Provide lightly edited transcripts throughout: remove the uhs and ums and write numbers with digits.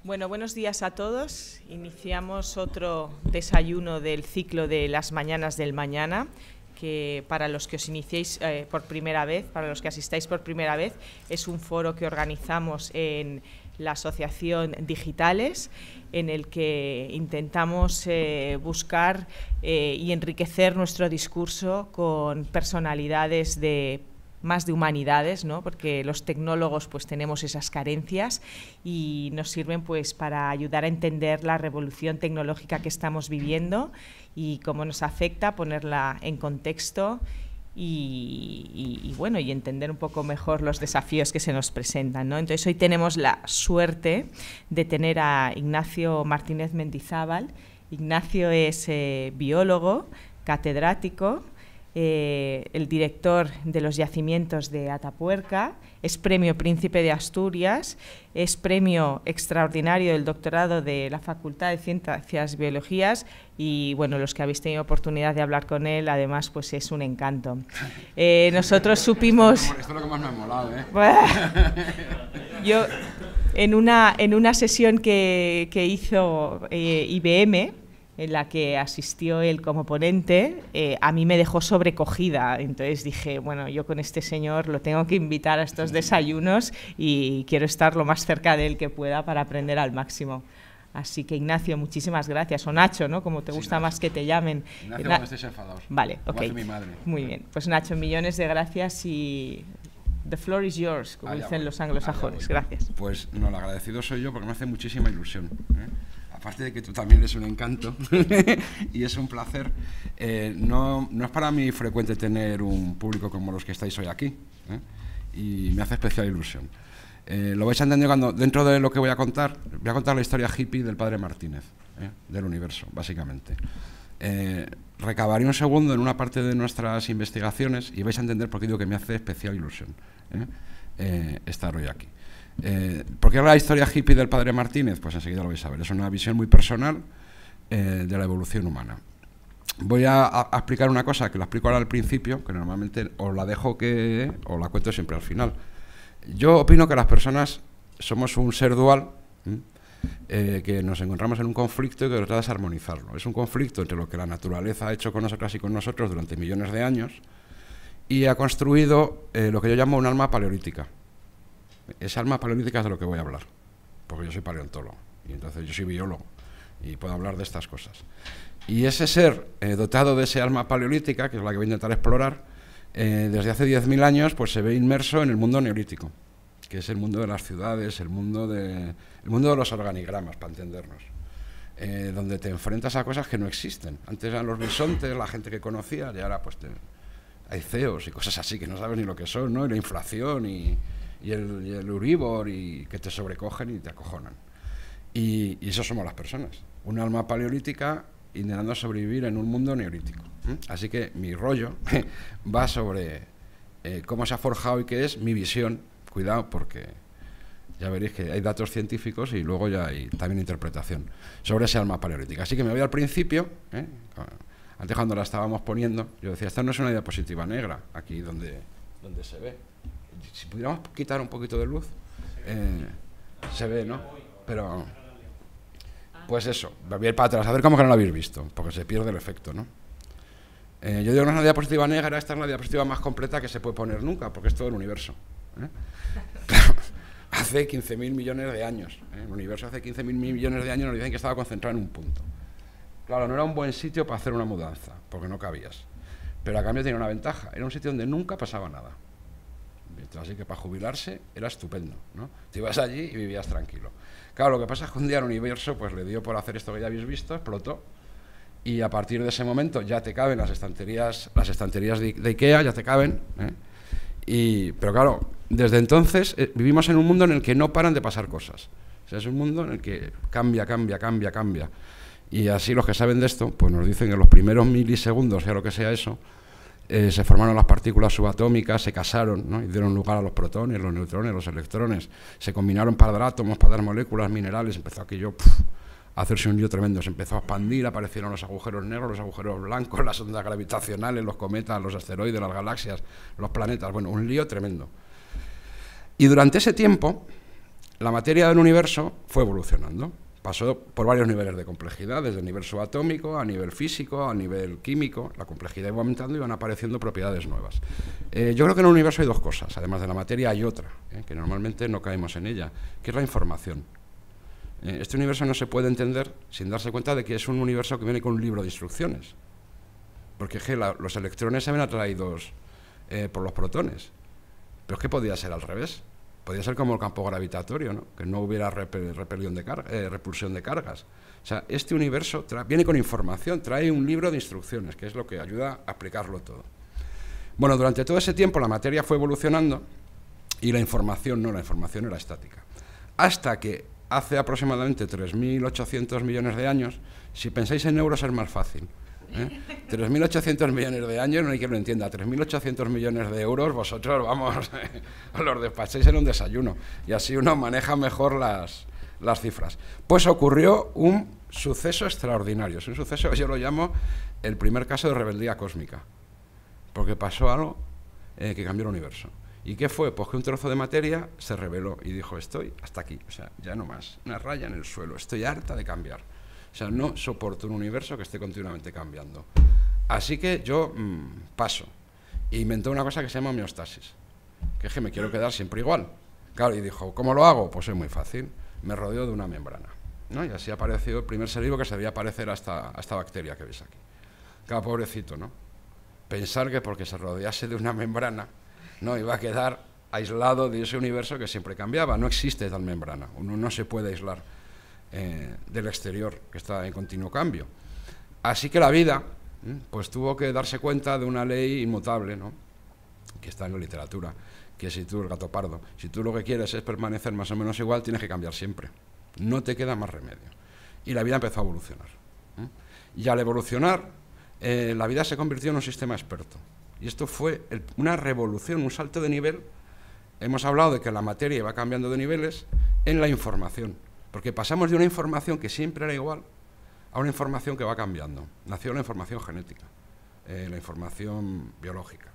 Bueno, buenos días a todos. Iniciamos otro desayuno del ciclo de las mañanas del mañana, que para los que os iniciéis por primera vez, para los que asistáis por primera vez, es un foro que organizamos en la Asociación Digitales, en el que intentamos buscar y enriquecer nuestro discurso con personalidades más de humanidades, ¿no? Porque los tecnólogos pues tenemos esas carencias y nos sirven pues para ayudar a entender la revolución tecnológica que estamos viviendo y cómo nos afecta, ponerla en contexto y bueno, y entender un poco mejor los desafíos que se nos presentan, ¿no? Entonces hoy tenemos la suerte de tener a Ignacio Martínez Mendizábal. Ignacio es biólogo, catedrático, el director de los yacimientos de Atapuerca, es premio Príncipe de Asturias, es premio extraordinario del doctorado de la Facultad de Ciencias y Biologías y, bueno, los que habéis tenido oportunidad de hablar con él, además, pues es un encanto. Nosotros supimos... Esto es lo que más me ha molado, ¿eh? Yo, en una sesión que hizo IBM, en la que asistió él como ponente, a mí me dejó sobrecogida. Entonces dije, bueno, yo con este señor lo tengo que invitar a estos desayunos y quiero estar lo más cerca de él que pueda para aprender al máximo. Así que, Ignacio, muchísimas gracias. O Nacho, ¿no? Como te gusta Nacho. Más que te llamen. Ignacio, cuando estéis enfadados. Vale, ok. Como hace mi madre. Muy bien. Pues, Nacho, millones de gracias y the floor is yours, como dicen los anglosajones. Gracias. Pues no, el agradecido soy yo porque me hace muchísima ilusión, ¿eh? Aparte de que tú también eres un encanto y es un placer, no es para mí frecuente tener un público como los que estáis hoy aquí, ¿eh? Y me hace especial ilusión. Lo vais a entender cuando, dentro de lo que voy a contar la historia hippie del padre Martínez, del universo, básicamente. Recabaré un segundo en una parte de nuestras investigaciones y vais a entender por qué digo que me hace especial ilusión estar hoy aquí. ¿Por qué la historia hippie del padre Martínez? Pues enseguida lo vais a ver. Es una visión muy personal de la evolución humana. Voy a explicar una cosa que la explico ahora al principio, que normalmente os la dejo os la cuento siempre al final. Yo opino que las personas somos un ser dual, que nos encontramos en un conflicto y que lo trata de armonizarlo. Es un conflicto entre lo que la naturaleza ha hecho con nosotras y con nosotros durante millones de años y ha construido lo que yo llamo un alma paleolítica. Esa alma paleolítica es de lo que voy a hablar, porque yo soy paleontólogo y entonces yo soy biólogo y puedo hablar de estas cosas. Y ese ser dotado de ese alma paleolítica, que es la que voy a intentar explorar, desde hace 10.000 años pues se ve inmerso en el mundo neolítico, que es el mundo de las ciudades, el mundo de los organigramas, para entendernos, donde te enfrentas a cosas que no existen. Antes eran los bisontes, la gente que conocía, y ahora pues hay CEOs y cosas así que no sabes ni lo que son, ¿no? Y la inflación y el Euribor y que te sobrecogen y te acojonan. Y eso somos las personas. Un alma paleolítica intentando sobrevivir en un mundo neolítico. Así que mi rollo va sobre cómo se ha forjado y qué es mi visión. Cuidado, porque ya veréis que hay datos científicos y luego ya hay también interpretación sobre ese alma paleolítica. Así que me voy al principio, antes cuando la estábamos poniendo, yo decía, esta no es una diapositiva negra, aquí donde se ve. Si pudiéramos quitar un poquito de luz, se ve, ¿no? Pero, pues eso, voy a ir para atrás, a ver cómo que no lo habéis visto, porque se pierde el efecto, ¿no? Yo digo que no es una diapositiva negra, esta es la diapositiva más completa que se puede poner nunca, porque es todo el universo. Claro, hace 15.000 millones de años, el universo hace 15.000 millones de años nos dicen que estaba concentrado en un punto. Claro, no era un buen sitio para hacer una mudanza, porque no cabías, pero a cambio tenía una ventaja, era un sitio donde nunca pasaba nada. Así que para jubilarse era estupendo, ¿no? Te ibas allí y vivías tranquilo. Claro, lo que pasa es que un día el universo pues le dio por hacer esto que ya habéis visto, explotó, y a partir de ese momento ya te caben las estanterías de Ikea, ya te caben, pero claro, desde entonces vivimos en un mundo en el que no paran de pasar cosas. O sea, es un mundo en el que cambia. Y así los que saben de esto, pues nos dicen que en los primeros milisegundos, sea lo que sea eso, se formaron las partículas subatómicas, se casaron, ¿no? Y dieron lugar a los protones, los neutrones, los electrones, se combinaron para dar átomos, para dar moléculas, minerales, empezó aquello a hacerse un lío tremendo, se empezó a expandir, aparecieron los agujeros negros, los agujeros blancos, las ondas gravitacionales, los cometas, los asteroides, las galaxias, los planetas, bueno, un lío tremendo. Y durante ese tiempo, la materia del universo fue evolucionando. Pasó por varios niveles de complejidad, desde el nivel subatómico, a nivel físico, a nivel químico. La complejidad iba aumentando y van apareciendo propiedades nuevas. Yo creo que en el universo hay dos cosas. Además de la materia hay otra, que normalmente no caemos en ella, que es la información. Este universo no se puede entender sin darse cuenta de que es un universo que viene con un libro de instrucciones. Porque los electrones se ven atraídos por los protones. Pero es que podía ser al revés. Podría ser como el campo gravitatorio, ¿no? Que no hubiera repulsión de cargas. O sea, este universo viene con información, trae un libro de instrucciones, que es lo que ayuda a aplicarlo todo. Bueno, durante todo ese tiempo la materia fue evolucionando y la información no, la información era estática. Hasta que hace aproximadamente 3.800 millones de años, si pensáis en euros es más fácil. 3.800 millones de años, no hay quien lo entienda, 3.800 millones de euros, vosotros, vamos, los despachéis en un desayuno, y así uno maneja mejor las cifras. Pues ocurrió un suceso extraordinario, es un suceso, yo lo llamo el primer caso de rebeldía cósmica, porque pasó algo que cambió el universo. ¿Y qué fue? Pues que un trozo de materia se rebeló y dijo, estoy hasta aquí, o sea, ya no más, una raya en el suelo, estoy harta de cambiar. O sea, no soporto un universo que esté continuamente cambiando. Así que yo paso. E inventé una cosa que se llama homeostasis, que es que me quiero quedar siempre igual. Claro, y dijo, ¿cómo lo hago? Pues es muy fácil. Me rodeo de una membrana, ¿no? Y así apareció el primer ser vivo que se debía parecer a esta bacteria que veis aquí. Claro, pobrecito, ¿no? Pensar que porque se rodease de una membrana, no iba a quedar aislado de ese universo que siempre cambiaba. No existe tal membrana. Uno no se puede aislar del exterior, que está en continuo cambio. Así que la vida pues tuvo que darse cuenta de una ley inmutable, ¿no? Que está en la literatura, que si tú, el gato pardo, si tú lo que quieres es permanecer más o menos igual, tienes que cambiar siempre, no te queda más remedio. Y la vida empezó a evolucionar, y al evolucionar la vida se convirtió en un sistema experto, y esto fue una revolución, un salto de nivel. Hemos hablado de que la materia va cambiando de niveles en la información, porque pasamos de una información que siempre era igual a una información que va cambiando. Nació la información genética, la información biológica.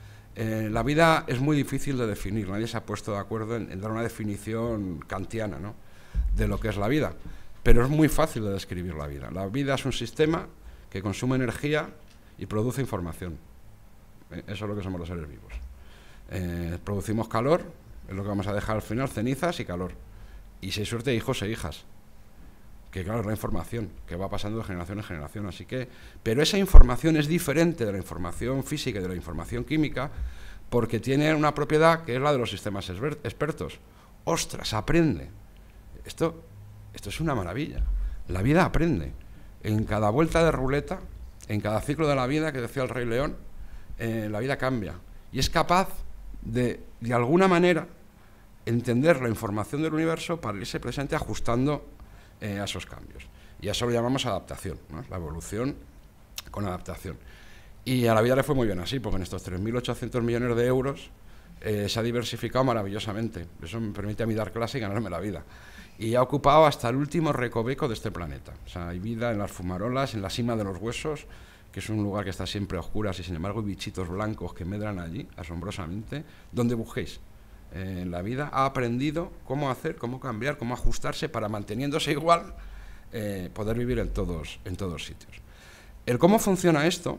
La vida es muy difícil de definir, nadie se ha puesto de acuerdo en dar una definición kantiana, ¿no?, de lo que es la vida, pero es muy fácil de describir la vida. La vida es un sistema que consume energía y produce información. Eso es lo que somos los seres vivos. Producimos calor, es lo que vamos a dejar al final, cenizas y calor. Y si hay suerte, hijos e hijas, que claro, es la información que va pasando de generación en generación. Así que, pero esa información es diferente de la información física y de la información química, porque tiene una propiedad que es la de los sistemas expertos. ¡Ostras, aprende! Esto es una maravilla. La vida aprende. En cada vuelta de ruleta, en cada ciclo de la vida, que decía el Rey León, la vida cambia. Y es capaz de alguna manera, entender la información del universo para irse presente ajustando a esos cambios. Y a eso lo llamamos adaptación, ¿no? La evolución con adaptación. Y a la vida le fue muy bien así, porque en estos 3.800 millones de euros se ha diversificado maravillosamente. Eso me permite a mí dar clase y ganarme la vida. Y ha ocupado hasta el último recoveco de este planeta. O sea, hay vida en las fumarolas, en la cima de los huesos, que es un lugar que está siempre a oscuras y sin embargo hay bichitos blancos que medran allí, asombrosamente, donde busquéis. La vida ha aprendido cómo hacer, cómo cambiar, cómo ajustarse para, manteniéndose igual, poder vivir en todos sitios. El cómo funciona esto,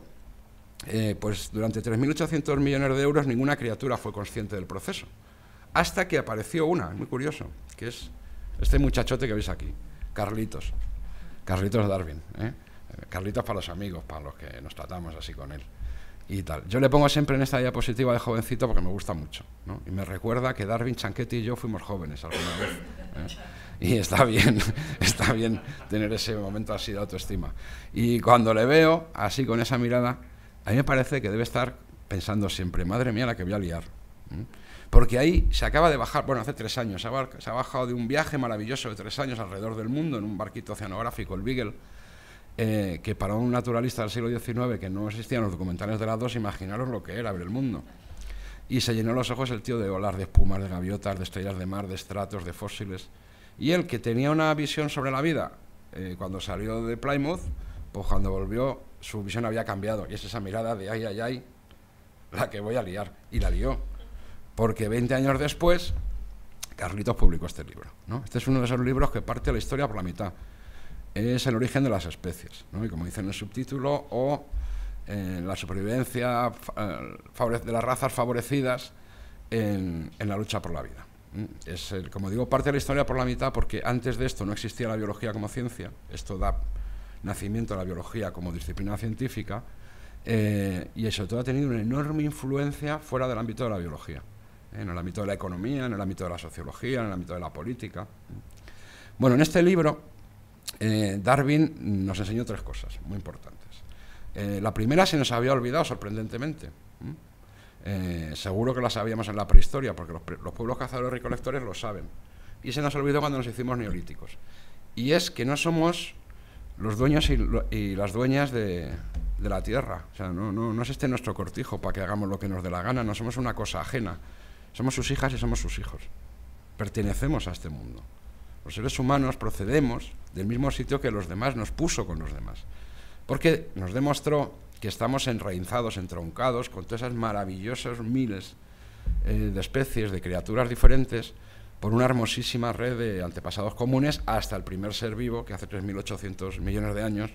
pues durante 3.800 millones de euros ninguna criatura fue consciente del proceso, hasta que apareció una, muy curioso, que es este muchachote que veis aquí, Carlitos Darwin, Carlitos para los amigos, para los que nos tratamos así con él y tal. Yo le pongo siempre en esta diapositiva de jovencito porque me gusta mucho, ¿no? Y me recuerda que Darwin, Chanquetti y yo fuimos jóvenes alguna vez, y está bien tener ese momento así de autoestima. Y cuando le veo así con esa mirada, a mí me parece que debe estar pensando siempre, madre mía la que voy a liar, porque ahí se acaba de bajar, bueno, hace 3 años se ha bajado de un viaje maravilloso de 3 años alrededor del mundo en un barquito oceanográfico, el Beagle, que para un naturalista del siglo XIX, que no existían los documentales de las dos, imaginaros lo que era ver el mundo. Y se llenó los ojos el tío de olas, de espumas, de gaviotas, de estrellas de mar, de estratos, de fósiles. Y él, que tenía una visión sobre la vida, cuando salió de Plymouth, pues cuando volvió, su visión había cambiado. Y es esa mirada de ay, ay, ay, la que voy a liar. Y la lió. Porque 20 años después, Carlitos publicó este libro, ¿no? Este es uno de esos libros que parte la historia por la mitad. Es el origen de las especies, ¿no? Y como dice en el subtítulo, o la supervivencia de las razas favorecidas en la lucha por la vida. Como digo, parte de la historia por la mitad porque antes de esto no existía la biología como ciencia. Esto da nacimiento a la biología como disciplina científica, y sobre todo ha tenido una enorme influencia fuera del ámbito de la biología, en el ámbito de la economía, en el ámbito de la sociología, en el ámbito de la política. Bueno, en este libro Darwin nos enseñó 3 cosas muy importantes. La primera se nos había olvidado sorprendentemente. Seguro que la sabíamos en la prehistoria, porque los pueblos cazadores y recolectores lo saben. Y se nos olvidó cuando nos hicimos neolíticos. Y es que no somos los dueños y las dueñas de la tierra. O sea, no es este nuestro cortijo para que hagamos lo que nos dé la gana. No somos una cosa ajena. Somos sus hijas y somos sus hijos. Pertenecemos a este mundo. Los seres humanos procedemos del mismo sitio que los demás, nos puso con los demás. Porque nos demostró que estamos enraizados, entroncados con todas esas maravillosas miles de especies, de criaturas diferentes, por una hermosísima red de antepasados comunes hasta el primer ser vivo que hace 3.800 millones de años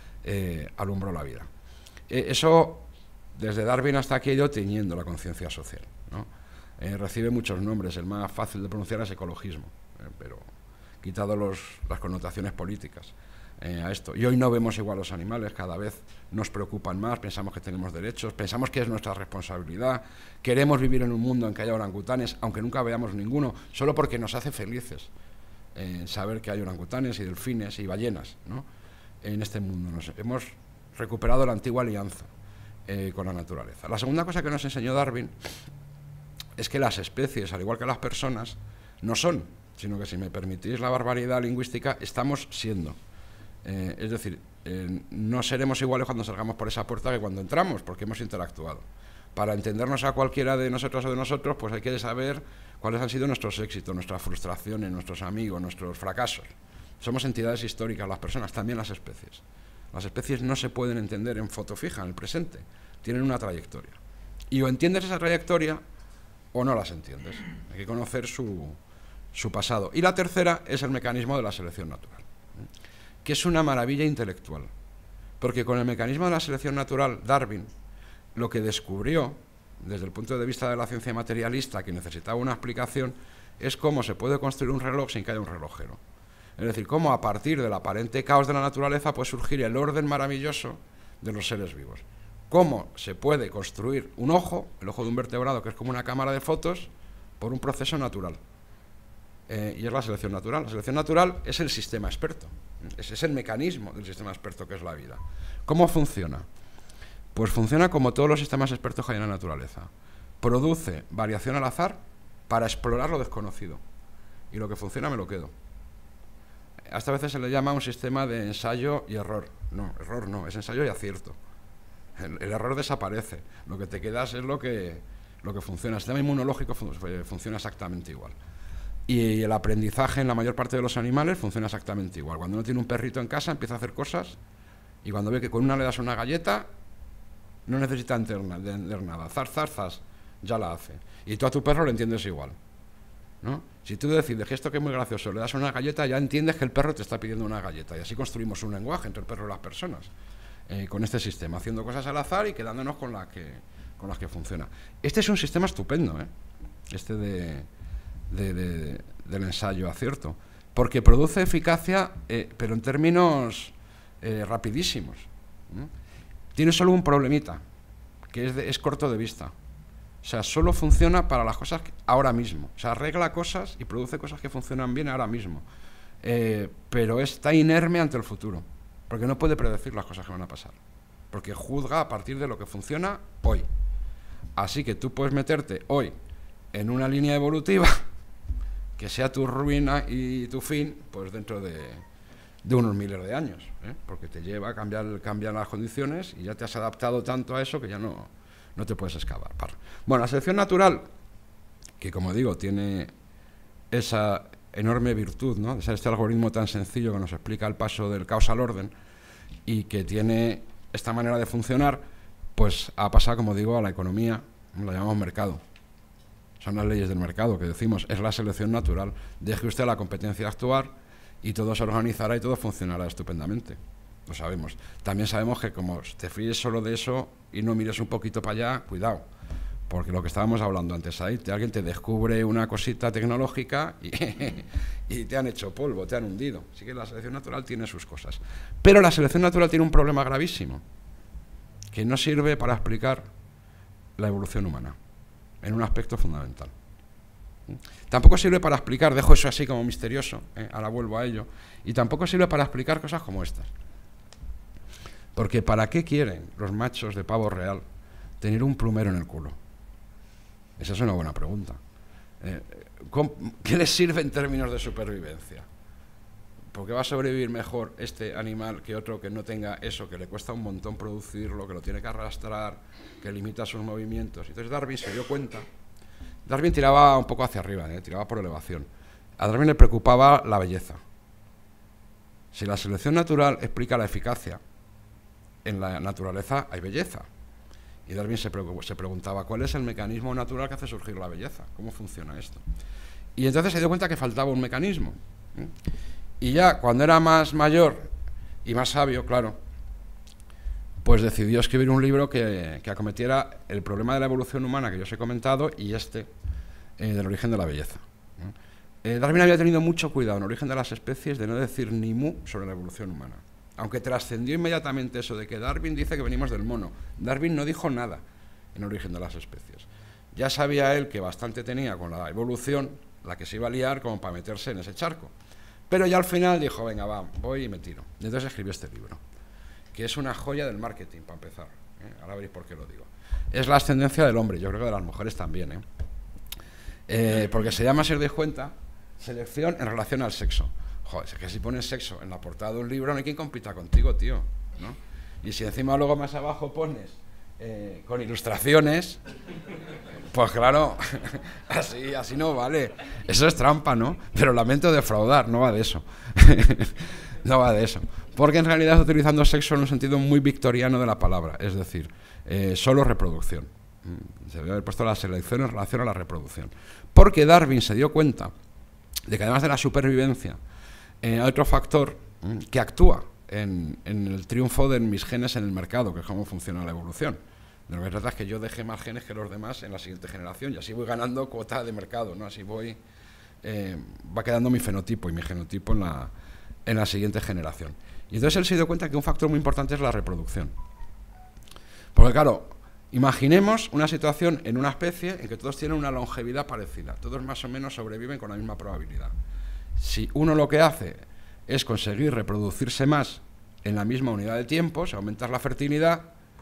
alumbró la vida. Eso, desde Darwin hasta aquí, ha ido teñiendo la conciencia social, ¿no? Recibe muchos nombres, el más fácil de pronunciar es ecologismo, pero quitado las connotaciones políticas a esto. Y hoy no vemos igual a los animales, cada vez nos preocupan más, pensamos que tenemos derechos, pensamos que es nuestra responsabilidad, queremos vivir en un mundo en que haya orangutanes, aunque nunca veamos ninguno, solo porque nos hace felices saber que hay orangutanes y delfines y ballenas, ¿no? En este mundo hemos recuperado la antigua alianza con la naturaleza. La segunda cosa que nos enseñó Darwin es que las especies, al igual que las personas, no son, sino que, si me permitís la barbaridad lingüística, estamos siendo. Es decir, no seremos iguales cuando salgamos por esa puerta que cuando entramos, porque hemos interactuado. Para entendernos a cualquiera de nosotros o de nosotros, pues hay que saber cuáles han sido nuestros éxitos, nuestras frustraciones, nuestros amigos, nuestros fracasos. Somos entidades históricas, las personas, también las especies. Las especies no se pueden entender en foto fija, en el presente, tienen una trayectoria. Y o entiendes esa trayectoria o no las entiendes. Hay que conocer su pasado. Y la tercera es el mecanismo de la selección natural, que es una maravilla intelectual, porque con el mecanismo de la selección natural, Darwin lo que descubrió, desde el punto de vista de la ciencia materialista, que necesitaba una explicación, es cómo se puede construir un reloj sin que haya un relojero. Es decir, cómo a partir del aparente caos de la naturaleza puede surgir el orden maravilloso de los seres vivos. Cómo se puede construir un ojo, el ojo de un vertebrado, que es como una cámara de fotos, por un proceso natural. Y es la selección natural. La selección natural es el sistema experto. Ese es el mecanismo del sistema experto, que es la vida. ¿Cómo funciona? Pues funciona como todos los sistemas expertos que hay en la naturaleza. Produce variación al azar para explorar lo desconocido. Y lo que funciona me lo quedo. Hasta a veces se le llama un sistema de ensayo y error. No, error no, es ensayo y acierto. El error desaparece. Lo que te quedas es lo que funciona. El sistema inmunológico funciona exactamente igual. Y el aprendizaje en la mayor parte de los animales funciona exactamente igual. Cuando uno tiene un perrito en casa, empieza a hacer cosas, y cuando ve que con una le das una galleta, no necesita entender nada. Zarzas, ya la hace. Y tú a tu perro le entiendes igual, ¿no? Si tú decides que esto que es muy gracioso, le das una galleta, ya entiendes que el perro te está pidiendo una galleta. Y así construimos un lenguaje entre el perro y las personas, con este sistema, haciendo cosas al azar y quedándonos con las que funciona. Este es un sistema estupendo, este del ensayo-acierto, porque produce eficacia, pero en términos rapidísimos. Tiene solo un problemita, que es corto de vista. O sea, solo funciona para las cosas ahora mismo. O sea, arregla cosas y produce cosas que funcionan bien ahora mismo. Pero está inerme ante el futuro, porque no puede predecir las cosas que van a pasar, porque juzga a partir de lo que funciona hoy. Así que tú puedes meterte hoy en una línea evolutiva que sea tu ruina y tu fin, pues dentro de unos miles de años, porque te lleva a cambiar las condiciones y ya te has adaptado tanto a eso que ya no te puedes escapar. Bueno, la selección natural, que como digo, tiene esa enorme virtud, ¿no?, de ser este algoritmo tan sencillo que nos explica el paso del caos al orden, y que tiene esta manera de funcionar, pues ha pasado, como digo, a la economía, la llamamos mercado. Son las leyes del mercado que decimos, es la selección natural. Deje usted la competencia actuar y todo se organizará y todo funcionará estupendamente. Lo sabemos. También sabemos que como te fíes solo de eso y no mires un poquito para allá, cuidado. Porque lo que estábamos hablando antes ahí, alguien te descubre una cosita tecnológica y te han hecho polvo, te han hundido. Así que la selección natural tiene sus cosas. Pero la selección natural tiene un problema gravísimo, que no sirve para explicar la evolución humana, en un aspecto fundamental. Tampoco sirve para explicar, dejo eso así como misterioso, ahora vuelvo a ello, y tampoco sirve para explicar cosas como estas. Porque ¿para qué quieren los machos de pavo real tener un plumero en el culo? Esa es una buena pregunta. ¿Qué les sirve en términos de supervivencia? ¿Por qué va a sobrevivir mejor este animal que otro que no tenga eso, que le cuesta un montón producirlo, que lo tiene que arrastrar, que limita sus movimientos? Entonces Darwin se dio cuenta. Darwin tiraba un poco hacia arriba, tiraba por elevación. A Darwin le preocupaba la belleza. Si la selección natural explica la eficacia, en la naturaleza hay belleza. Y Darwin se preguntaba, ¿cuál es el mecanismo natural que hace surgir la belleza? ¿Cómo funciona esto? Y entonces se dio cuenta que faltaba un mecanismo. Y ya cuando era más mayor y más sabio, claro, pues decidió escribir un libro que acometiera el problema de la evolución humana que yo os he comentado y del origen de la belleza. Darwin había tenido mucho cuidado en el origen de las especies de no decir ni mu sobre la evolución humana. Aunque trascendió inmediatamente eso de que Darwin dice que venimos del mono. Darwin no dijo nada en el origen de las especies. Ya sabía él que bastante tenía con la evolución, la que se iba a liar como para meterse en ese charco. Pero ya al final dijo, venga, va, voy y me tiro. Y entonces escribió este libro, que es una joya del marketing, para empezar. Ahora veréis por qué lo digo. Es la ascendencia del hombre, yo creo que de las mujeres también. Porque se llama, si os dais cuenta, selección en relación al sexo. Joder, es que si pones sexo en la portada de un libro no hay quien compita contigo, tío, ¿no? Y si encima luego más abajo pones con ilustraciones, pues claro, así no vale. Eso es trampa, ¿no? Pero lamento defraudar, no va de eso. No va de eso. Porque en realidad está utilizando sexo en un sentido muy victoriano de la palabra, es decir, solo reproducción. Se debe haber puesto la selección en relación a la reproducción. Porque Darwin se dio cuenta de que además de la supervivencia, hay otro factor que actúa en el triunfo de mis genes en el mercado, que es cómo funciona la evolución. De lo que se trata es que yo deje más genes que los demás en la siguiente generación y así voy ganando cuota de mercado, ¿no? Así va quedando mi fenotipo y mi genotipo en la siguiente generación. Y entonces él se dio cuenta que un factor muy importante es la reproducción. Porque claro, imaginemos una situación en una especie en que todos tienen una longevidad parecida, todos más o menos sobreviven con la misma probabilidad. Si uno lo que hace es conseguir reproducirse más en la misma unidad de tiempo, si aumentas la fertilidad,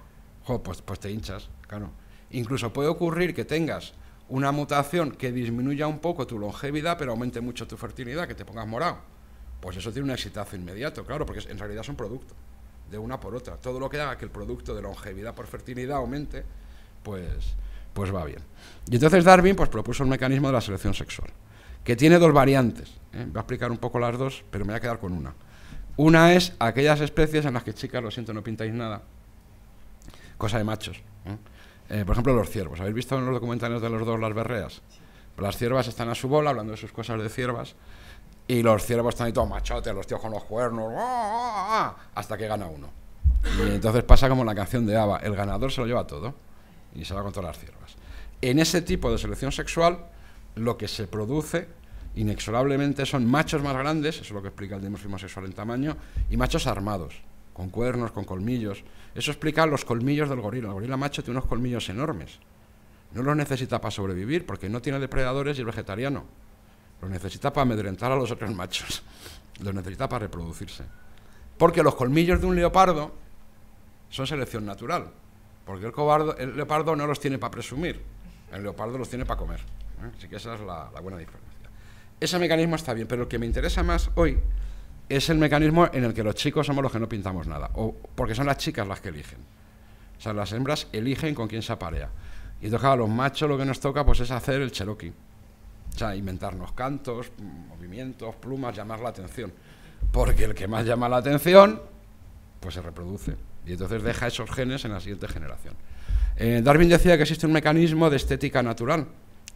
pues te hinchas, claro. Incluso puede ocurrir que tengas una mutación que disminuya un poco tu longevidad, pero aumente mucho tu fertilidad, que te pongas morado. Pues eso tiene un exitazo inmediato, claro, porque en realidad es un producto, de una por otra. Todo lo que haga que el producto de longevidad por fertilidad aumente, pues va bien. Y entonces Darwin pues propuso el mecanismo de la selección sexual, que tiene dos variantes. Voy a explicar un poco las dos, pero me voy a quedar con una. Una es aquellas especies en las que, chicas, lo siento, no pintáis nada, cosa de machos. Por ejemplo, los ciervos. ¿Habéis visto en los documentales de los dos las berreas? Las ciervas están a su bola, hablando de sus cosas de ciervas, y los ciervos están ahí todos machotes, los tíos con los cuernos, hasta que gana uno. Y entonces pasa como en la canción de ABBA, el ganador se lo lleva todo, y se va con todas las ciervas. En ese tipo de selección sexual, lo que se produce inexorablemente son machos más grandes, eso es lo que explica el dimorfismo sexual en tamaño, y machos armados, con cuernos, con colmillos. Eso explica los colmillos del gorila. El gorila macho tiene unos colmillos enormes. No los necesita para sobrevivir, porque no tiene depredadores y es vegetariano. Los necesita para amedrentar a los otros machos. Los necesita para reproducirse. Porque los colmillos de un leopardo son selección natural. Porque el leopardo no los tiene para presumir. El leopardo los tiene para comer. Así que esa es la buena diferencia. Ese mecanismo está bien, pero lo que me interesa más hoy es el mecanismo en el que los chicos somos los que no pintamos nada, o porque son las chicas las que eligen. O sea, las hembras eligen con quién se aparea. Y entonces, a los machos lo que nos toca pues es hacer el Cherokee. O sea, inventarnos cantos, movimientos, plumas, llamar la atención. Porque el que más llama la atención, pues se reproduce. Y entonces deja esos genes en la siguiente generación. Darwin decía que existe un mecanismo de estética natural,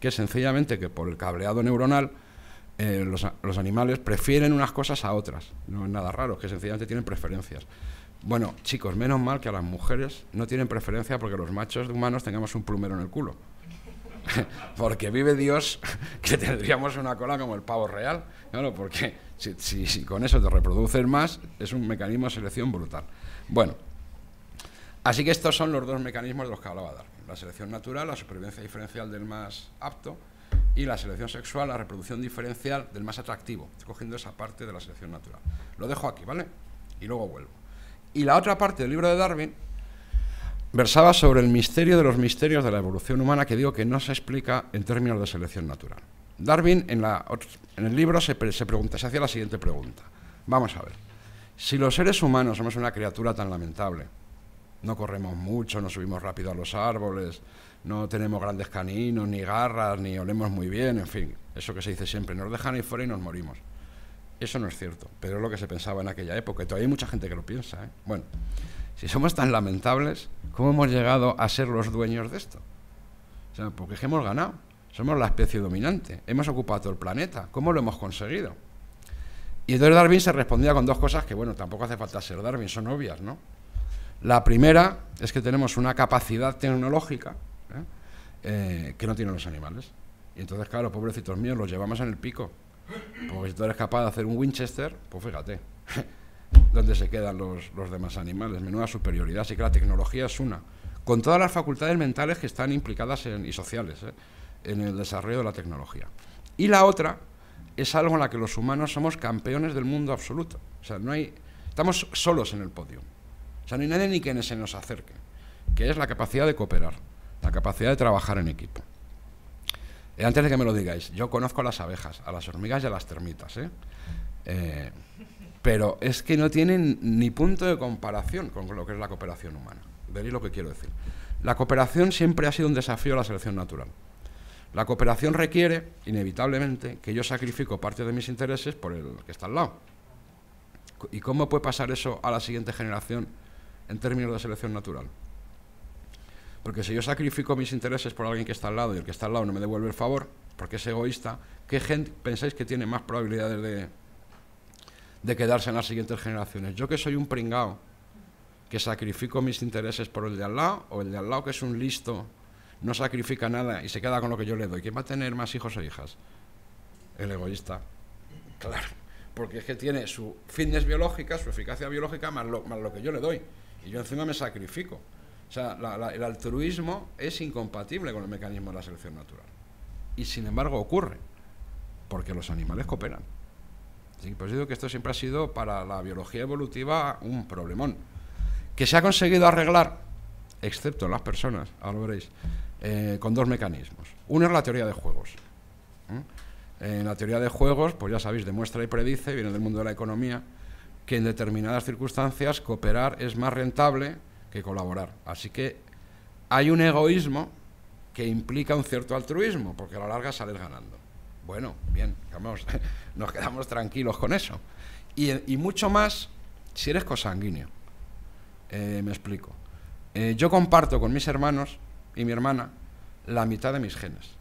que es sencillamente que por el cableado neuronal los animales prefieren unas cosas a otras. No es nada raro, es que sencillamente tienen preferencias. Bueno, chicos, menos mal que a las mujeres no tienen preferencia porque los machos humanos tengamos un plumero en el culo. Porque vive Dios que tendríamos una cola como el pavo real. Claro, porque si con eso te reproduces más, es un mecanismo de selección brutal. Bueno, así que estos son los dos mecanismos de los que hablaba Darwin. La selección natural, la supervivencia diferencial del más apto, y la selección sexual, la reproducción diferencial del más atractivo. Estoy cogiendo esa parte de la selección natural. Lo dejo aquí, ¿vale? Y luego vuelvo. Y la otra parte del libro de Darwin versaba sobre el misterio de los misterios de la evolución humana, que digo que no se explica en términos de selección natural. Darwin en el libro se hacía la siguiente pregunta. Vamos a ver, si los seres humanos somos una criatura tan lamentable, no corremos mucho, no subimos rápido a los árboles, no tenemos grandes caninos, ni garras, ni olemos muy bien, en fin, eso que se dice siempre, nos dejan ahí fuera y nos morimos. Eso no es cierto, pero es lo que se pensaba en aquella época, y todavía hay mucha gente que lo piensa, ¿eh? Bueno, si somos tan lamentables, ¿cómo hemos llegado a ser los dueños de esto? O sea, porque es que hemos ganado, somos la especie dominante, hemos ocupado todo el planeta, ¿cómo lo hemos conseguido? Y entonces Darwin se respondía con dos cosas que, bueno, tampoco hace falta ser Darwin, son obvias, ¿no? La primera es que tenemos una capacidad tecnológica que no tienen los animales. Y entonces, claro, pobrecitos míos, los llevamos en el pico. Porque si tú eres capaz de hacer un Winchester, pues fíjate, ¿dónde se quedan los demás animales? Menuda superioridad. Así que la tecnología es una, con todas las facultades mentales que están implicadas y sociales en el desarrollo de la tecnología. Y la otra es algo en la que los humanos somos campeones del mundo absoluto. O sea, estamos solos en el podio. O sea, no hay nadie ni que se nos acerque, que es la capacidad de cooperar, la capacidad de trabajar en equipo. Antes de que me lo digáis, yo conozco a las abejas, a las hormigas y a las termitas, pero es que no tienen ni punto de comparación con lo que es la cooperación humana. Veréis lo que quiero decir. La cooperación siempre ha sido un desafío a la selección natural. La cooperación requiere, inevitablemente, que yo sacrifico parte de mis intereses por el que está al lado. ¿Y cómo puede pasar eso a la siguiente generación en términos de selección natural? Porque si yo sacrifico mis intereses por alguien que está al lado y el que está al lado no me devuelve el favor, porque es egoísta, ¿qué gente pensáis que tiene más probabilidades de quedarse en las siguientes generaciones? Yo, que soy un pringao, que sacrifico mis intereses por el de al lado, o el de al lado, que es un listo, no sacrifica nada y se queda con lo que yo le doy. ¿Quién va a tener más hijos o hijas? El egoísta. Claro, porque es que tiene su fitness biológica, su eficacia biológica, más lo que yo le doy. Y yo encima me sacrifico. O sea, el altruismo es incompatible con el mecanismo de la selección natural. Y sin embargo ocurre, porque los animales cooperan. Así que pues digo que esto siempre ha sido para la biología evolutiva un problemón, que se ha conseguido arreglar, excepto las personas, ahora lo veréis, con dos mecanismos. Uno es la teoría de juegos. En la teoría de juegos, pues ya sabéis, demuestra y predice, viene del mundo de la economía, que en determinadas circunstancias cooperar es más rentable que colaborar. Así que hay un egoísmo que implica un cierto altruismo, porque a la larga sales ganando. Bueno, bien, nos quedamos tranquilos con eso. Y mucho más si eres cosanguíneo. Me explico. Yo comparto con mis hermanos y mi hermana la mitad de mis genes.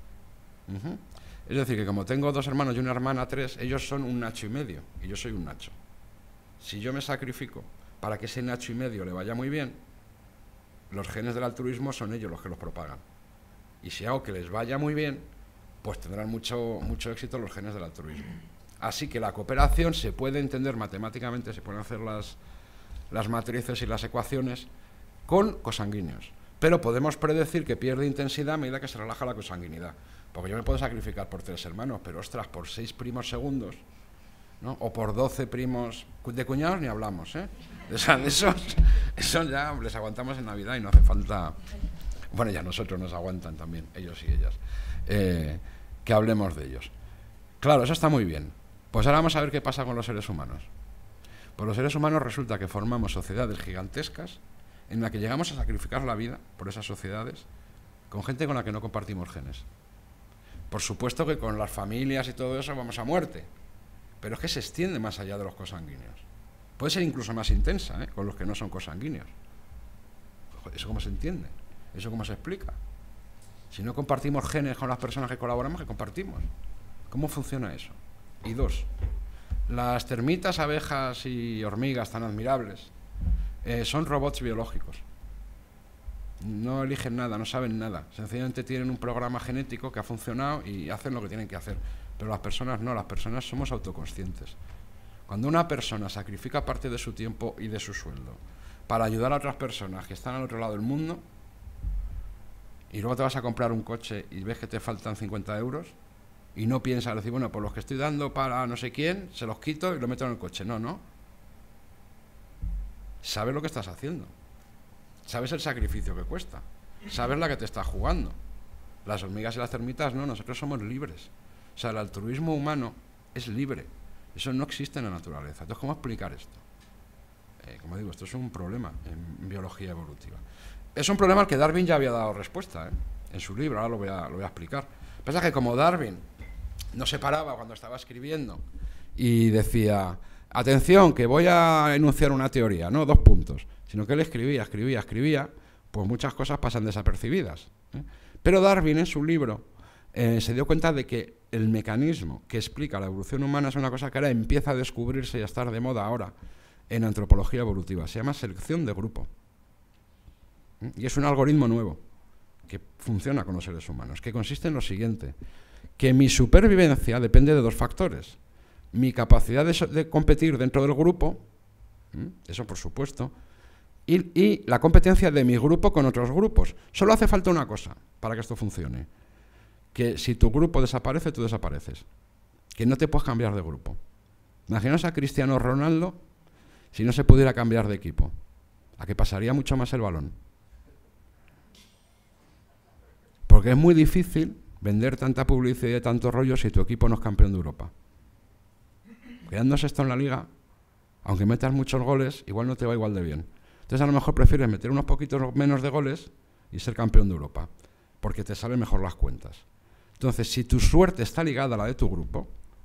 Es decir, que como tengo dos hermanos y una hermana, tres, ellos son un Nacho y medio, y yo soy un Nacho. Si yo me sacrifico para que ese Nacho y medio le vaya muy bien, los genes del altruismo son ellos los que los propagan. Y si hago que les vaya muy bien, pues tendrán mucho éxito los genes del altruismo. Así que la cooperación se puede entender matemáticamente, se pueden hacer las matrices y las ecuaciones con cosanguíneos. Pero podemos predecir que pierde intensidad a medida que se relaja la cosanguinidad. Porque yo me puedo sacrificar por 3 hermanos, pero ostras, por 6 primos segundos, ¿no? O por 12 primos, de cuñados ni hablamos, O sea, esos ya les aguantamos en Navidad y no hace falta, bueno, ya nosotros nos aguantan también, ellos y ellas, que hablemos de ellos. Claro, eso está muy bien. Pues ahora vamos a ver qué pasa con los seres humanos. Pues los seres humanos resulta que formamos sociedades gigantescas en las que llegamos a sacrificar la vida por esas sociedades con gente con la que no compartimos genes. Por supuesto que con las familias y todo eso vamos a muerte, pero es que se extiende más allá de los cosanguíneos. Puede ser incluso más intensa, con los que no son cosanguíneos. ¿Eso cómo se entiende? ¿Eso cómo se explica? Si no compartimos genes con las personas que colaboramos, ¿qué compartimos? ¿Cómo funciona eso? Y dos, las termitas, abejas y hormigas tan admirables son robots biológicos. No eligen nada, no saben nada. Sencillamente tienen un programa genético que ha funcionado y hacen lo que tienen que hacer. Pero las personas no, las personas somos autoconscientes. Cuando una persona sacrifica parte de su tiempo y de su sueldo para ayudar a otras personas que están al otro lado del mundo, y luego te vas a comprar un coche y ves que te faltan 50 euros y no piensas, decir, bueno, pues los que estoy dando para no sé quién, se los quito y lo meto en el coche. No, no. Sabes lo que estás haciendo. Sabes el sacrificio que cuesta. Sabes la que te estás jugando. Las hormigas y las termitas no, nosotros somos libres. O sea, el altruismo humano es libre. Eso no existe en la naturaleza. Entonces, ¿cómo explicar esto? Como digo, esto es un problema en biología evolutiva. Es un problema al que Darwin ya había dado respuesta, en su libro, ahora lo voy a explicar. Pasa que como Darwin no se paraba cuando estaba escribiendo y decía, atención, que voy a enunciar una teoría, no 2 puntos, sino que él escribía, pues muchas cosas pasan desapercibidas. Pero Darwin en su libro se dio cuenta de que el mecanismo que explica la evolución humana es una cosa que ahora empieza a descubrirse y a estar de moda ahora en antropología evolutiva. Se llama selección de grupo. Y es un algoritmo nuevo que funciona con los seres humanos, que consiste en lo siguiente, que mi supervivencia depende de 2 factores. Mi capacidad de competir dentro del grupo, eso por supuesto, y la competencia de mi grupo con otros grupos. Solo hace falta una cosa para que esto funcione, que si tu grupo desaparece, tú desapareces, que no te puedes cambiar de grupo. Imaginaos a Cristiano Ronaldo si no se pudiera cambiar de equipo, a que pasaría mucho más el balón. Porque es muy difícil vender tanta publicidad y tanto rollo si tu equipo no es campeón de Europa. Quedándose esto en la liga, aunque metas muchos goles, igual no te va igual de bien. Entonces a lo mejor prefieres meter unos poquitos menos de goles y ser campeón de Europa, porque te salen mejor las cuentas. Entonces, si tu suerte está ligada a la de tu grupo,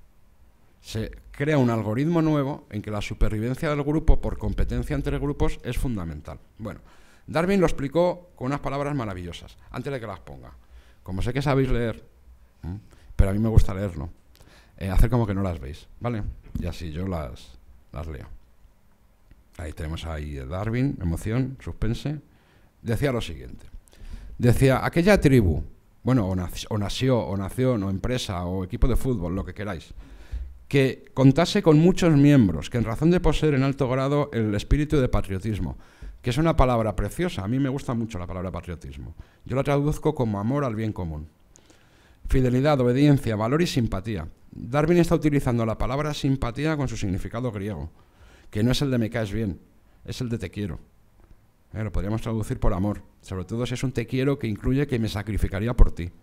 se crea un algoritmo nuevo en que la supervivencia del grupo por competencia entre grupos es fundamental. Bueno, Darwin lo explicó con unas palabras maravillosas, antes de que las ponga. Como sé que sabéis leer, pero a mí me gusta leerlo, hacer como que no las veis, ¿vale? Y así yo las leo. Ahí tenemos ahí Darwin, emoción, suspense. Decía lo siguiente. Decía, aquella tribu, bueno, o nación, o empresa, o equipo de fútbol, lo que queráis, que contase con muchos miembros, que en razón de poseer en alto grado el espíritu de patriotismo, que es una palabra preciosa, a mí me gusta mucho la palabra patriotismo. Yo la traduzco como amor al bien común. Fidelidad, obediencia, valor y simpatía. Darwin está utilizando la palabra simpatía con su significado griego, que no es el de me caes bien, es el de te quiero. Lo podríamos traducir por amor, sobre todo si es un te quiero que incluye que me sacrificaría por ti.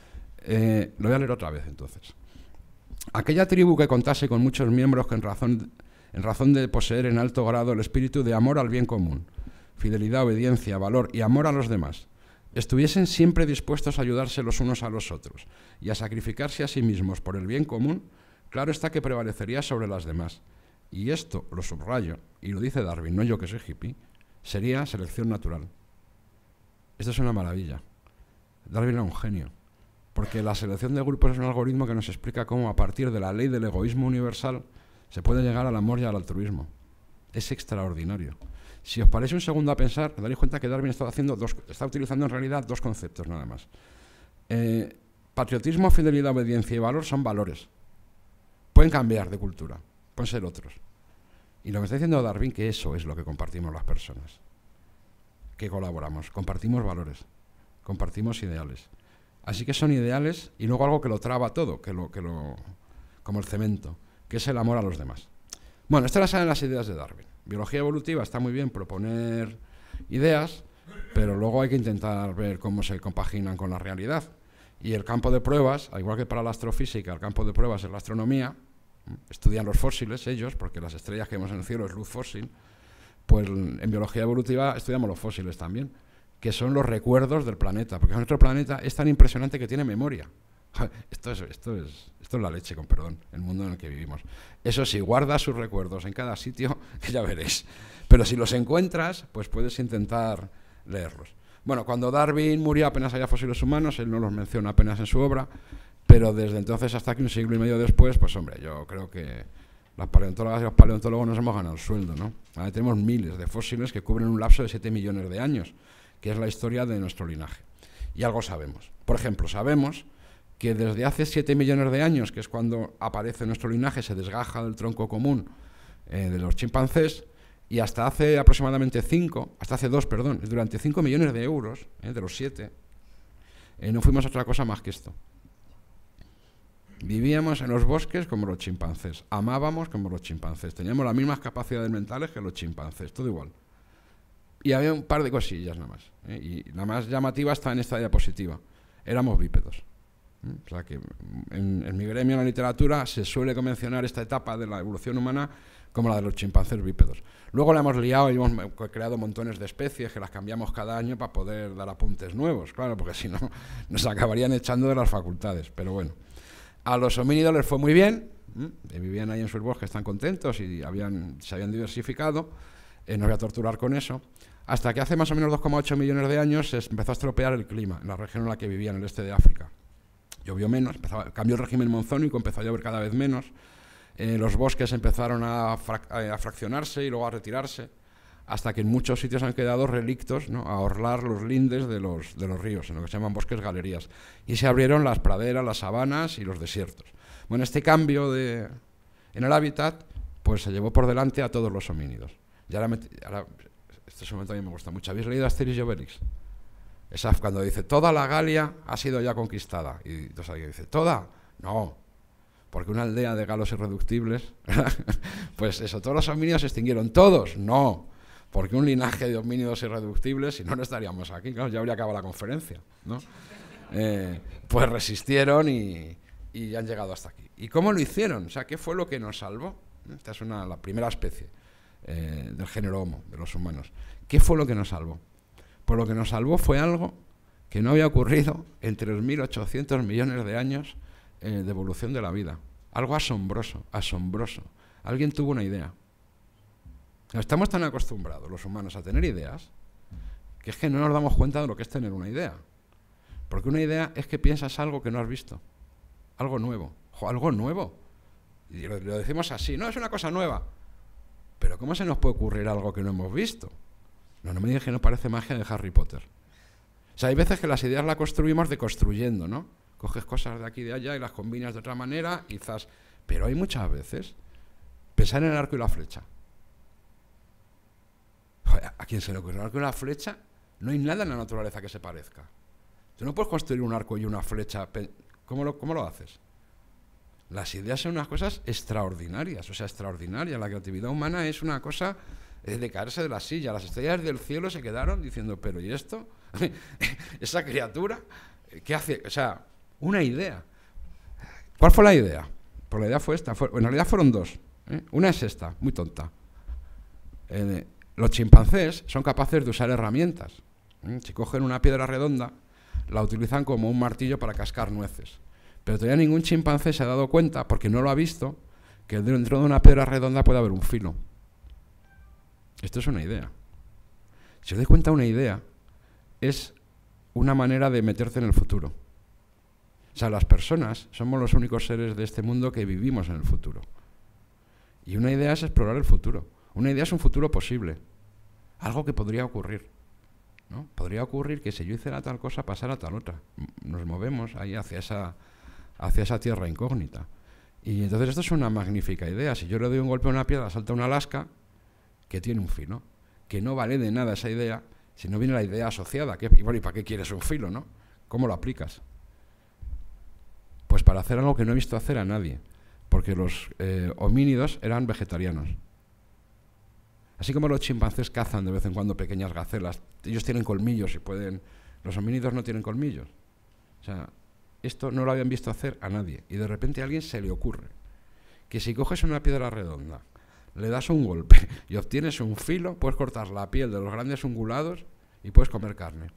Lo voy a leer otra vez entonces. Aquella tribu que contase con muchos miembros que en razón de poseer en alto grado el espíritu de amor al bien común, fidelidad, obediencia, valor y amor a los demás, estuviesen siempre dispuestos a ayudarse los unos a los otros y a sacrificarse a sí mismos por el bien común, claro está que prevalecería sobre las demás. Y esto, lo subrayo, y lo dice Darwin, no yo que soy hippie, sería selección natural. Esto es una maravilla. Darwin era un genio, porque la selección de grupos es un algoritmo que nos explica cómo a partir de la ley del egoísmo universal se puede llegar al amor y al altruismo. Es extraordinario. Si os paráis un segundo a pensar, os daréis cuenta que Darwin está utilizando en realidad 2 conceptos nada más. Patriotismo, fidelidad, obediencia y valor son valores. Pueden cambiar de cultura, pueden ser otros. Y lo que está diciendo Darwin, que eso es lo que compartimos las personas, que colaboramos, compartimos valores, compartimos ideales. Así que son ideales y luego algo que lo traba todo, como el cemento, que es el amor a los demás. Bueno, estas eran las ideas de Darwin. Biología evolutiva está muy bien proponer ideas, pero luego hay que intentar ver cómo se compaginan con la realidad. Y el campo de pruebas, al igual que para la astrofísica, el campo de pruebas es la astronomía, estudian los fósiles ellos, porque las estrellas que vemos en el cielo es luz fósil, pues en biología evolutiva estudiamos los fósiles también, que son los recuerdos del planeta, porque nuestro planeta es tan impresionante que tiene memoria. Esto es la leche, con perdón, el mundo en el que vivimos. Eso sí, guarda sus recuerdos en cada sitio, que ya veréis. Pero si los encuentras, pues puedes intentar leerlos. Bueno, cuando Darwin murió apenas había fósiles humanos, él no los menciona apenas en su obra, pero desde entonces hasta que un siglo y medio después, pues hombre, yo creo que las paleontólogas y los paleontólogos nos hemos ganado el sueldo, ¿no? Ahora tenemos miles de fósiles que cubren un lapso de 7 millones de años, que es la historia de nuestro linaje. Y algo sabemos. Por ejemplo, sabemos que desde hace 7 millones de años, que es cuando aparece nuestro linaje, se desgaja del tronco común de los chimpancés, y hasta hace aproximadamente 2, durante 5 millones de euros, de los 7, no fuimos otra cosa más que esto. Vivíamos en los bosques como los chimpancés, amábamos como los chimpancés, teníamos las mismas capacidades mentales que los chimpancés, todo igual. Y había un par de cosillas nada más, y la más llamativa está en esta diapositiva, éramos bípedos. O sea que en mi gremio, en la literatura, se suele mencionar esta etapa de la evolución humana como la de los chimpancés bípedos. Luego la hemos liado y hemos creado montones de especies que las cambiamos cada año para poder dar apuntes nuevos, claro, porque si no nos acabarían echando de las facultades, pero bueno. A los homínidos les fue muy bien, vivían ahí en sus bosques, están contentos y se habían diversificado, no voy a torturar con eso, hasta que hace más o menos 2,8 millones de años se empezó a estropear el clima en la región en la que vivían, en el este de África. Llovió menos, cambió el régimen monzónico, empezó a llover cada vez menos, los bosques empezaron a fraccionarse y luego a retirarse, hasta que en muchos sitios han quedado relictos, ¿no?, a orlar los lindes de los ríos, en lo que se llaman bosques galerías. Y se abrieron las praderas, las sabanas y los desiertos. Bueno, este cambio en el hábitat pues se llevó por delante a todos los homínidos. Y ahora este momento a mí me gusta mucho. ¿Habéis leído Asterix y Obelix? Esa, cuando dice, toda la Galia ha sido ya conquistada. Y entonces alguien dice, ¿toda? No, porque una aldea de galos irreductibles, pues eso, todos los homínidos se extinguieron. ¿Todos? No, porque un linaje de homínidos irreductibles, si no, no estaríamos aquí, claro, ya habría acabado la conferencia, ¿no? Pues resistieron y han llegado hasta aquí. ¿Y cómo lo hicieron? O sea, ¿qué fue lo que nos salvó? Esta es la primera especie del género Homo, de los humanos. ¿Qué fue lo que nos salvó? Pues lo que nos salvó fue algo que no había ocurrido en 3.800 millones de años de evolución de la vida. Algo asombroso, asombroso. Alguien tuvo una idea. Estamos tan acostumbrados los humanos a tener ideas que es que no nos damos cuenta de lo que es tener una idea. Porque una idea es que piensas algo que no has visto. Algo nuevo. Algo nuevo. Y lo decimos así, no, es una cosa nueva. Pero ¿cómo se nos puede ocurrir algo que no hemos visto? No me digas que no parece magia de Harry Potter. O sea, hay veces que las ideas las construimos deconstruyendo, ¿no? Coges cosas de aquí y de allá y las combinas de otra manera, quizás. Pero hay muchas veces, pensar en el arco y la flecha. Joder, ¿a quién se le ocurre el arco y la flecha? No hay nada en la naturaleza que se parezca. Tú no puedes construir un arco y una flecha. ¿Cómo lo haces? Las ideas son unas cosas extraordinarias, o sea, extraordinarias. La creatividad humana es una cosa de caerse de la silla. Las estrellas del cielo se quedaron diciendo, pero ¿y esto? ¿Esa criatura? ¿Qué hace? O sea, una idea. ¿Cuál fue la idea? Pues la idea fue esta. En realidad fueron dos. Una es esta, muy tonta. Los chimpancés son capaces de usar herramientas. Si cogen una piedra redonda, la utilizan como un martillo para cascar nueces. Pero todavía ningún chimpancé se ha dado cuenta, porque no lo ha visto, que dentro de una piedra redonda puede haber un filo. Esto es una idea. Si os dais cuenta, una idea es una manera de meterte en el futuro. O sea, las personas somos los únicos seres de este mundo que vivimos en el futuro. Y una idea es explorar el futuro. Una idea es un futuro posible. Algo que podría ocurrir, ¿no? Podría ocurrir que si yo hiciera tal cosa, pasara tal otra. Nos movemos ahí hacia esa tierra incógnita. Y entonces esto es una magnífica idea. Si yo le doy un golpe a una piedra, salta una lasca que tiene un filo, que no vale de nada esa idea si no viene la idea asociada. Y bueno, ¿y para qué quieres un filo, no? ¿Cómo lo aplicas? Pues para hacer algo que no he visto hacer a nadie, porque los homínidos eran vegetarianos. Así como los chimpancés cazan de vez en cuando pequeñas gacelas, ellos tienen colmillos y pueden... Los homínidos no tienen colmillos. O sea, esto no lo habían visto hacer a nadie. Y de repente a alguien se le ocurre que si coges una piedra redonda, le das un golpe y obtienes un filo, puedes cortar la piel de los grandes ungulados y puedes comer carne.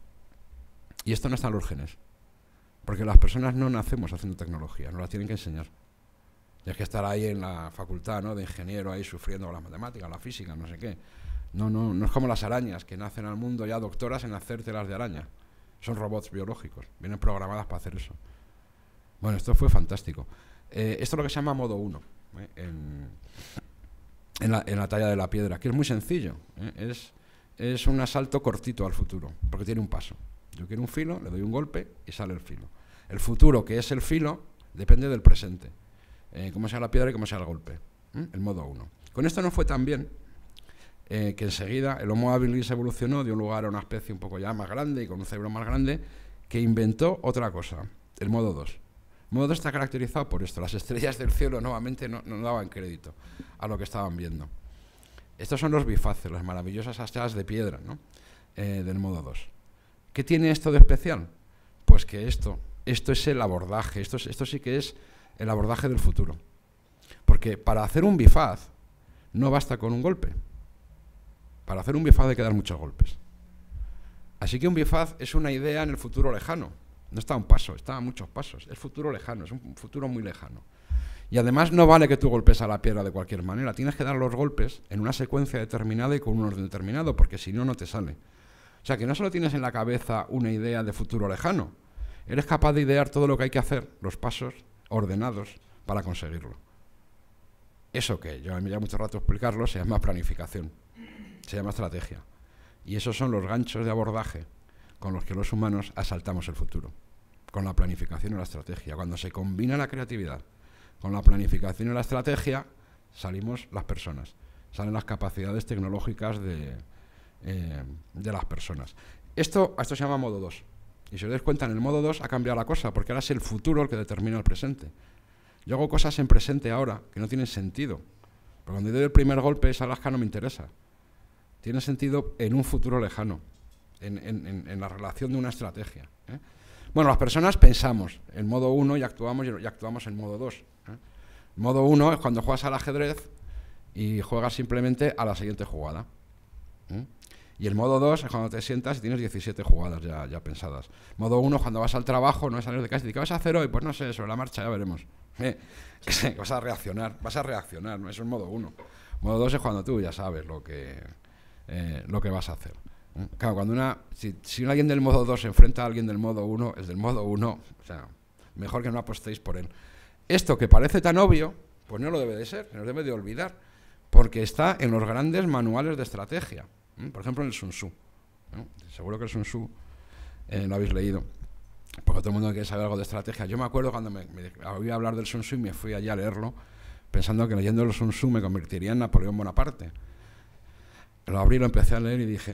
Y esto no está en los genes. Porque las personas no nacemos haciendo tecnología, nos la tienen que enseñar. Y es que estar ahí en la facultad, ¿no?, de ingeniero, ahí sufriendo con las matemáticas, la física, no sé qué. No es como las arañas, que nacen al mundo ya doctoras en hacer telas de araña. Son robots biológicos, vienen programadas para hacer eso. Bueno, esto fue fantástico. Esto es lo que se llama modo 1, en la talla de la piedra, que es muy sencillo. Es un asalto cortito al futuro, porque tiene un paso. Yo quiero un filo, le doy un golpe y sale el filo. El futuro, que es el filo, depende del presente. Cómo sea la piedra y cómo sea el golpe. El modo 1. Con esto no fue tan bien, que enseguida el Homo habilis evolucionó de un lugar a una especie un poco ya más grande y con un cerebro más grande, que inventó otra cosa, el modo 2. El modo 2 está caracterizado por esto. Las estrellas del cielo nuevamente no daban crédito a lo que estaban viendo. Estos son los bifaces, las maravillosas estrellas de piedra, ¿no? Del modo 2. ¿Qué tiene esto de especial? Pues que esto es el abordaje, esto sí que es el abordaje del futuro. Porque para hacer un bifaz no basta con un golpe. Para hacer un bifaz hay que dar muchos golpes. Así que un bifaz es una idea en el futuro lejano. No está a un paso, está a muchos pasos. Es futuro lejano, es un futuro muy lejano. Y además no vale que tú golpes a la piedra de cualquier manera. Tienes que dar los golpes en una secuencia determinada y con un orden determinado, porque si no, no te sale. O sea, que no solo tienes en la cabeza una idea de futuro lejano, eres capaz de idear todo lo que hay que hacer, los pasos ordenados para conseguirlo. Eso que yo me lleva mucho rato explicarlo, se llama planificación, se llama estrategia. Y esos son los ganchos de abordaje con los que los humanos asaltamos el futuro, con la planificación y la estrategia. Cuando se combina la creatividad con la planificación y la estrategia, salimos las personas, salen las capacidades tecnológicas de las personas. Esto se llama modo 2. Y si os dais cuenta, en el modo 2 ha cambiado la cosa, porque ahora es el futuro el que determina el presente. Yo hago cosas en presente ahora que no tienen sentido. Pero cuando doy el primer golpe, esa Alaska no me interesa. Tiene sentido en un futuro lejano, en la relación de una estrategia. Bueno, las personas pensamos en modo 1 y actuamos en modo 2. El modo 1 es cuando juegas al ajedrez y juegas simplemente a la siguiente jugada. Y el modo 2 es cuando te sientas y tienes 17 jugadas ya pensadas. Modo 1 cuando vas al trabajo, no es salir de casa y ¿qué vas a hacer hoy? Pues no sé, sobre la marcha ya veremos. Vas a reaccionar, ¿no? Eso es modo 1. Modo 2 es cuando tú ya sabes lo que vas a hacer. Claro, cuando si alguien del modo 2 se enfrenta a alguien del modo 1, es del modo 1, o sea, mejor que no apostéis por él. Esto que parece tan obvio, pues no lo debe de ser, nos debe de olvidar, porque está en los grandes manuales de estrategia. Por ejemplo, en el Sun Tzu. Seguro que el Sun Tzu lo habéis leído, porque todo el mundo quiere saber algo de estrategia. Yo me acuerdo cuando me oí hablar del Sun Tzu y me fui allá a leerlo, pensando que leyendo el Sun Tzu me convertiría en Napoleón Bonaparte. Lo abrí, lo empecé a leer y dije,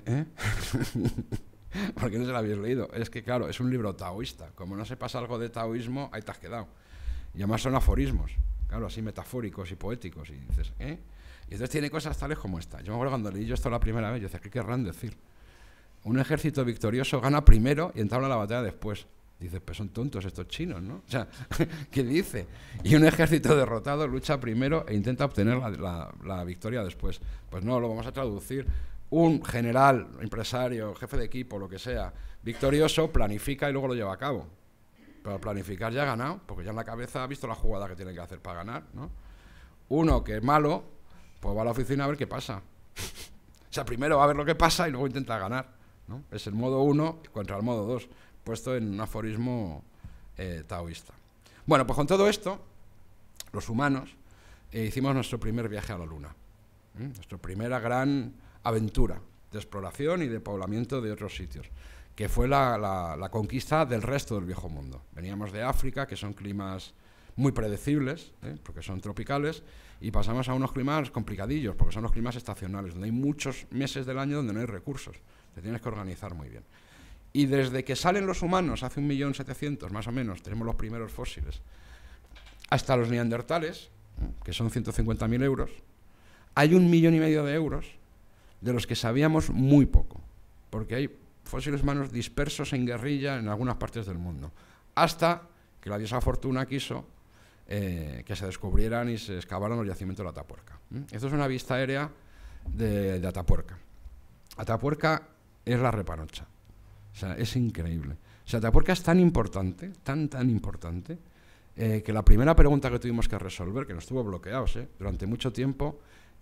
¿por qué no se lo habéis leído? Es que, claro, es un libro taoísta. Como no sepas algo de taoísmo, ahí te has quedado. Y además son aforismos, claro, así metafóricos y poéticos. Y dices, Y entonces tiene cosas tales como esta. Yo me acuerdo cuando leí yo esto la primera vez, yo decía, ¿qué querrán decir? Un ejército victorioso gana primero y entabla la batalla después. Dices, pues son tontos estos chinos, ¿no? O sea, ¿qué dice? Y un ejército derrotado lucha primero e intenta obtener la victoria después. Pues no, lo vamos a traducir. Un general, empresario, jefe de equipo, lo que sea, victorioso, planifica y luego lo lleva a cabo. Pero al planificar ya ha ganado, porque ya en la cabeza ha visto la jugada que tiene que hacer para ganar, ¿no? Uno que es malo, pues va a la oficina a ver qué pasa. O sea, primero va a ver lo que pasa y luego intenta ganar, ¿no? Es el modo 1 contra el modo 2, puesto en un aforismo taoísta. Bueno, pues con todo esto, los humanos hicimos nuestro primer viaje a la Luna. Nuestra primera gran aventura de exploración y de poblamiento de otros sitios, que fue la conquista del resto del viejo mundo. Veníamos de África, que son climas muy predecibles, porque son tropicales, y pasamos a unos climas complicadillos, porque son los climas estacionales, donde hay muchos meses del año donde no hay recursos. Te tienes que organizar muy bien. Y desde que salen los humanos, hace 1.700.000 más o menos, tenemos los primeros fósiles, hasta los neandertales, que son 150.000 euros, hay 1,5 millones de euros de los que sabíamos muy poco, porque hay fósiles humanos dispersos en guerrilla en algunas partes del mundo, hasta que la diosa Fortuna quiso que se descubrieran y se excavaran los yacimientos de la Atapuerca. Esto es una vista aérea de Atapuerca. Atapuerca es la repanocha. O sea, es increíble. O sea, Atapuerca es tan importante, tan importante, que la primera pregunta que tuvimos que resolver, que nos estuvo bloqueados durante mucho tiempo,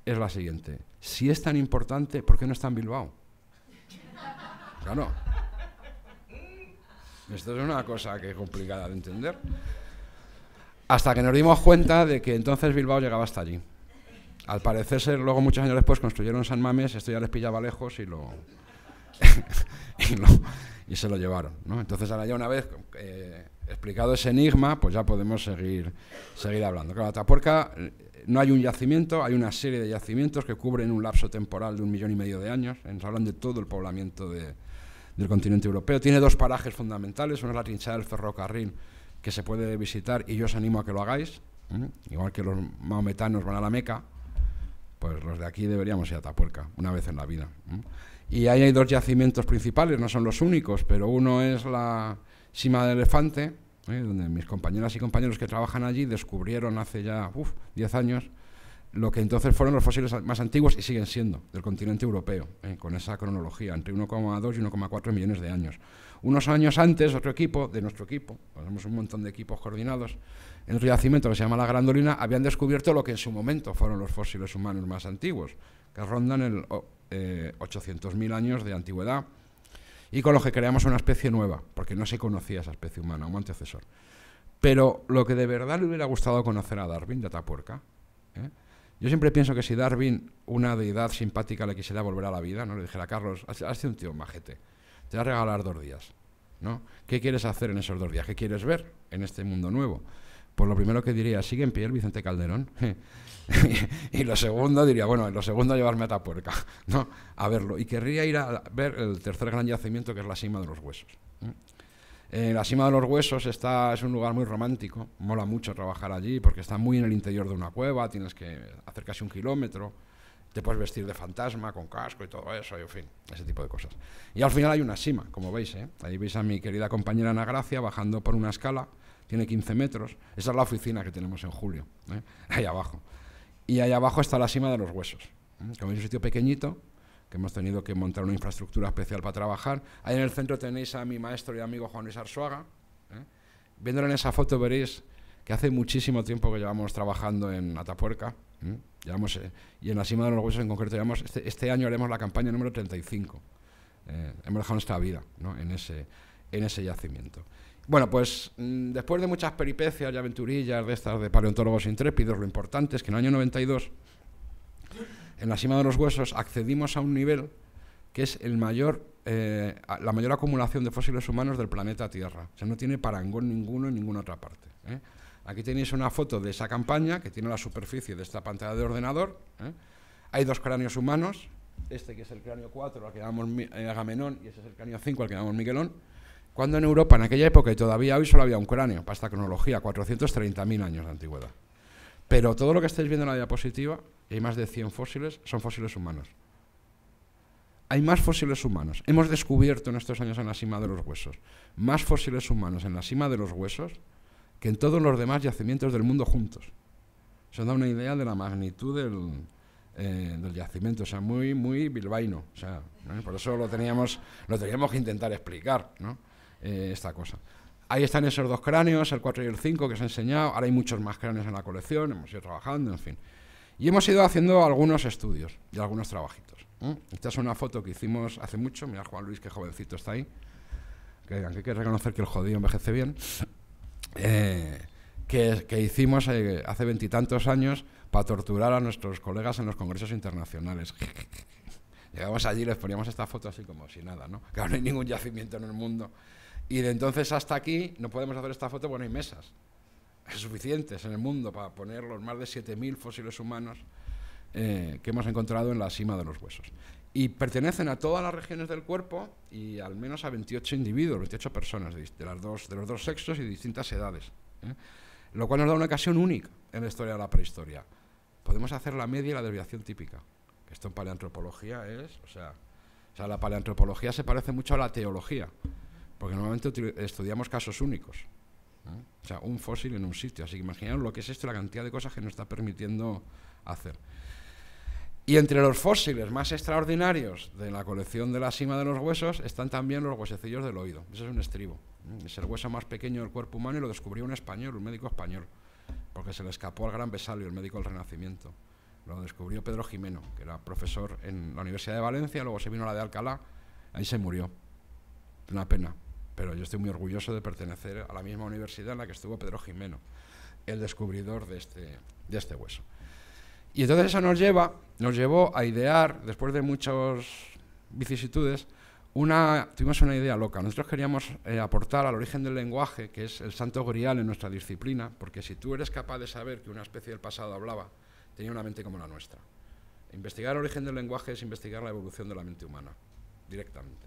es la siguiente. Si es tan importante, ¿por qué no está en Bilbao? Claro. Esto es una cosa que es complicada de entender. Hasta que nos dimos cuenta de que entonces Bilbao llegaba hasta allí. Al parecer, luego muchos años después construyeron San Mamés, esto ya les pillaba lejos y y se lo llevaron, ¿no? Entonces ahora ya una vez explicado ese enigma, pues ya podemos seguir hablando. Claro, Atapuerca no hay un yacimiento, hay una serie de yacimientos que cubren un lapso temporal de 1,5 millones de años. Nos hablan de todo el poblamiento del continente europeo. Tiene 2 parajes fundamentales, uno es la trinchera del ferrocarril, que se puede visitar y yo os animo a que lo hagáis, igual que los mahometanos van a la Meca, pues los de aquí deberíamos ir a Atapuerca una vez en la vida. Y ahí hay 2 yacimientos principales, no son los únicos, pero uno es la Sima del Elefante, donde mis compañeras y compañeros que trabajan allí descubrieron hace ya 10 años lo que entonces fueron los fósiles más antiguos y siguen siendo del continente europeo, con esa cronología, entre 1,2 y 1,4 millones de años. Unos años antes, otro equipo, de nuestro equipo, tenemos un montón de equipos coordinados, en otro yacimiento que se llama la Grandolina, habían descubierto lo que en su momento fueron los fósiles humanos más antiguos, que rondan el 800.000 años de antigüedad, y con los que creamos una especie nueva, porque no se conocía esa especie humana, un antecesor. Pero lo que de verdad le hubiera gustado conocer a Darwin de Atapuerca, yo siempre pienso que si Darwin, una deidad simpática, le quisiera volver a la vida, ¿no? Le dijera, Carlos, has sido un tío majete, te voy a regalar 2 días, ¿no? ¿Qué quieres hacer en esos 2 días? ¿Qué quieres ver en este mundo nuevo? Pues lo primero que diría, sigue en pie el Vicente Calderón. Y lo segundo diría, bueno, lo segundo llevarme a Atapuerca, ¿no? A verlo. Y querría ir a ver el tercer gran yacimiento, que es la Sima de los Huesos. La Sima de los Huesos es un lugar muy romántico, mola mucho trabajar allí porque está muy en el interior de una cueva, tienes que hacer casi 1 kilómetro, te puedes vestir de fantasma con casco y todo eso, y en fin, ese tipo de cosas. Y al final hay una sima, como veis, ahí veis a mi querida compañera Ana Gracia bajando por una escala, tiene 15 metros, esa es la oficina que tenemos en Julio, ahí abajo. Y ahí abajo está la Sima de los Huesos, como veis, un sitio pequeñito, que hemos tenido que montar una infraestructura especial para trabajar. Ahí en el centro tenéis a mi maestro y amigo Juan Luis Arzuaga. Viéndolo en esa foto veréis que hace muchísimo tiempo que llevamos trabajando en Atapuerca. Y en la Sima de los Huesos en concreto llevamos, este año haremos la campaña número 35. Hemos dejado nuestra vida, ¿no? en ese yacimiento. Bueno, pues después de muchas peripecias y aventurillas de estas de paleontólogos intrépidos, lo importante es que en el año 92... en la Sima de los Huesos accedimos a un nivel que es la mayor acumulación de fósiles humanos del planeta Tierra. O sea, no tiene parangón ninguno en ninguna otra parte. Aquí tenéis una foto de esa campaña que tiene la superficie de esta pantalla de ordenador. Hay 2 cráneos humanos, este que es el cráneo 4, al que llamamos Agamenón, y ese es el cráneo 5, al que llamamos Miguelón. Cuando en Europa, en aquella época y todavía hoy, solo había un cráneo para esta cronología, 430.000 años de antigüedad. Pero todo lo que estáis viendo en la diapositiva, y hay más de 100 fósiles, son fósiles humanos. Hay más fósiles humanos. Hemos descubierto en estos años en la Sima de los Huesos más fósiles humanos en la Sima de los Huesos que en todos los demás yacimientos del mundo juntos. Eso da una idea de la magnitud del yacimiento, o sea, muy, muy bilbaíno. O sea, ¿no? Por eso lo teníamos que intentar explicar, ¿no? Esta cosa. Ahí están esos 2 cráneos, el 4 y el 5 que os he enseñado. Ahora hay muchos más cráneos en la colección, hemos ido trabajando, en fin. Y hemos ido haciendo algunos estudios y algunos trabajitos. Esta es una foto que hicimos hace mucho. Mirad, Juan Luis, qué jovencito está ahí. Que hay que reconocer que el jodido envejece bien. Que hicimos hace 20 y tantos años para torturar a nuestros colegas en los congresos internacionales. Llegamos allí y les poníamos esta foto así como si nada, ¿no? Que no hay ningún yacimiento en el mundo. Y de entonces hasta aquí no podemos hacer esta foto porque no hay mesas suficientes en el mundo para poner los más de 7.000 fósiles humanos que hemos encontrado en la Sima de los Huesos. Y pertenecen a todas las regiones del cuerpo y al menos a 28 individuos, 28 personas de los dos sexos y de distintas edades. Lo cual nos da una ocasión única en la historia de la prehistoria. Podemos hacer la media y la desviación típica. Que esto en paleantropología es... O sea, la paleantropología se parece mucho a la teología, porque normalmente estudiamos casos únicos. O sea, un fósil en un sitio. Así que imaginaos lo que es esto, la cantidad de cosas que nos está permitiendo hacer. Y entre los fósiles más extraordinarios de la colección de la Sima de los Huesos están también los huesecillos del oído. Eso es un estribo. Es el hueso más pequeño del cuerpo humano y lo descubrió un español, un médico español, porque se le escapó al gran Vesalio, el médico del Renacimiento. Lo descubrió Pedro Jimeno, que era profesor en la Universidad de Valencia, luego se vino a la de Alcalá, ahí se murió. Una pena, pero yo estoy muy orgulloso de pertenecer a la misma universidad en la que estuvo Pedro Jimeno, el descubridor de este hueso. Y entonces eso nos llevó a idear, después de muchas vicisitudes, tuvimos una idea loca. Nosotros queríamos aportar al origen del lenguaje, que es el santo grial en nuestra disciplina, porque si tú eres capaz de saber que una especie del pasado hablaba, tenía una mente como la nuestra. Investigar el origen del lenguaje es investigar la evolución de la mente humana, directamente.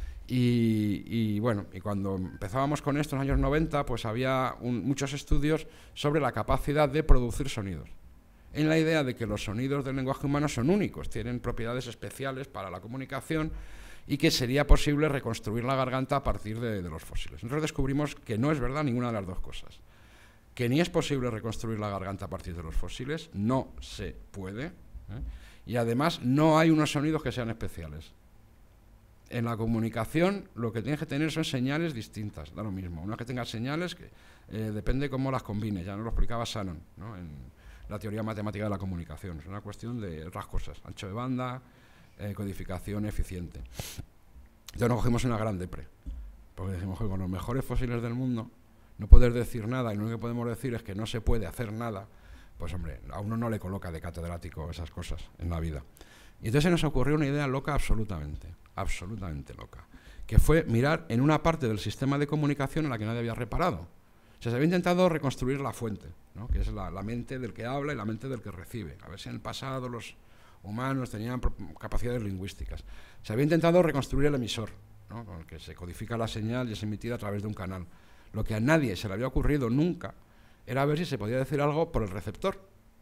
Y bueno, y cuando empezábamos con esto en los años 90, pues había muchos estudios sobre la capacidad de producir sonidos, en la idea de que los sonidos del lenguaje humano son únicos, tienen propiedades especiales para la comunicación, y que sería posible reconstruir la garganta a partir de los fósiles. Nosotros descubrimos que no es verdad ninguna de las dos cosas. Que ni es posible reconstruir la garganta a partir de los fósiles, no se puede, y además no hay unos sonidos que sean especiales. En la comunicación lo que tienes que tener son señales distintas, da lo mismo. Una que tenga señales, que depende cómo las combines, ya nos lo explicaba Shannon, ¿no? En la teoría matemática de la comunicación. Es una cuestión de otras cosas, ancho de banda, codificación eficiente. Entonces nos cogimos una gran depre, porque decimos que con los mejores fósiles del mundo no poder decir nada, y lo único que podemos decir es que no se puede hacer nada, pues hombre, a uno no le coloca de catedrático esas cosas en la vida. Y entonces se nos ocurrió una idea loca absolutamente loca, que fue mirar en una parte del sistema de comunicación en la que nadie había reparado. O sea, se había intentado reconstruir la fuente, ¿no? Que es la mente del que habla y la mente del que recibe. A ver si en el pasado los humanos tenían capacidades lingüísticas. Se había intentado reconstruir el emisor, ¿no? Con el que se codifica la señal y es emitida a través de un canal. Lo que a nadie se le había ocurrido nunca era ver si se podía decir algo por el receptor,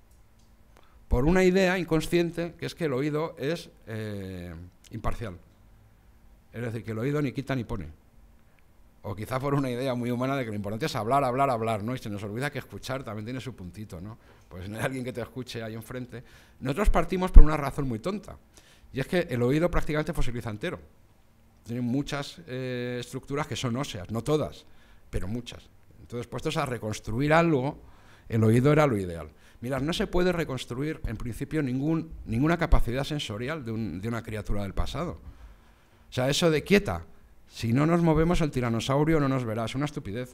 por una idea inconsciente, que es que el oído es imparcial. Es decir, que el oído ni quita ni pone. O quizá por una idea muy humana de que lo importante es hablar, ¿no? Y se nos olvida que escuchar también tiene su puntito, ¿no? Pues no hay alguien que te escuche ahí enfrente. Nosotros partimos por una razón muy tonta, y es que el oído prácticamente fosiliza entero. Tiene muchas estructuras que son óseas, no todas, pero muchas. Entonces, puestos a reconstruir algo, el oído era lo ideal. Mirad, no se puede reconstruir, en principio, ninguna capacidad sensorial de una criatura del pasado. O sea, eso de quieta, si no nos movemos el tiranosaurio no nos verá, es una estupidez.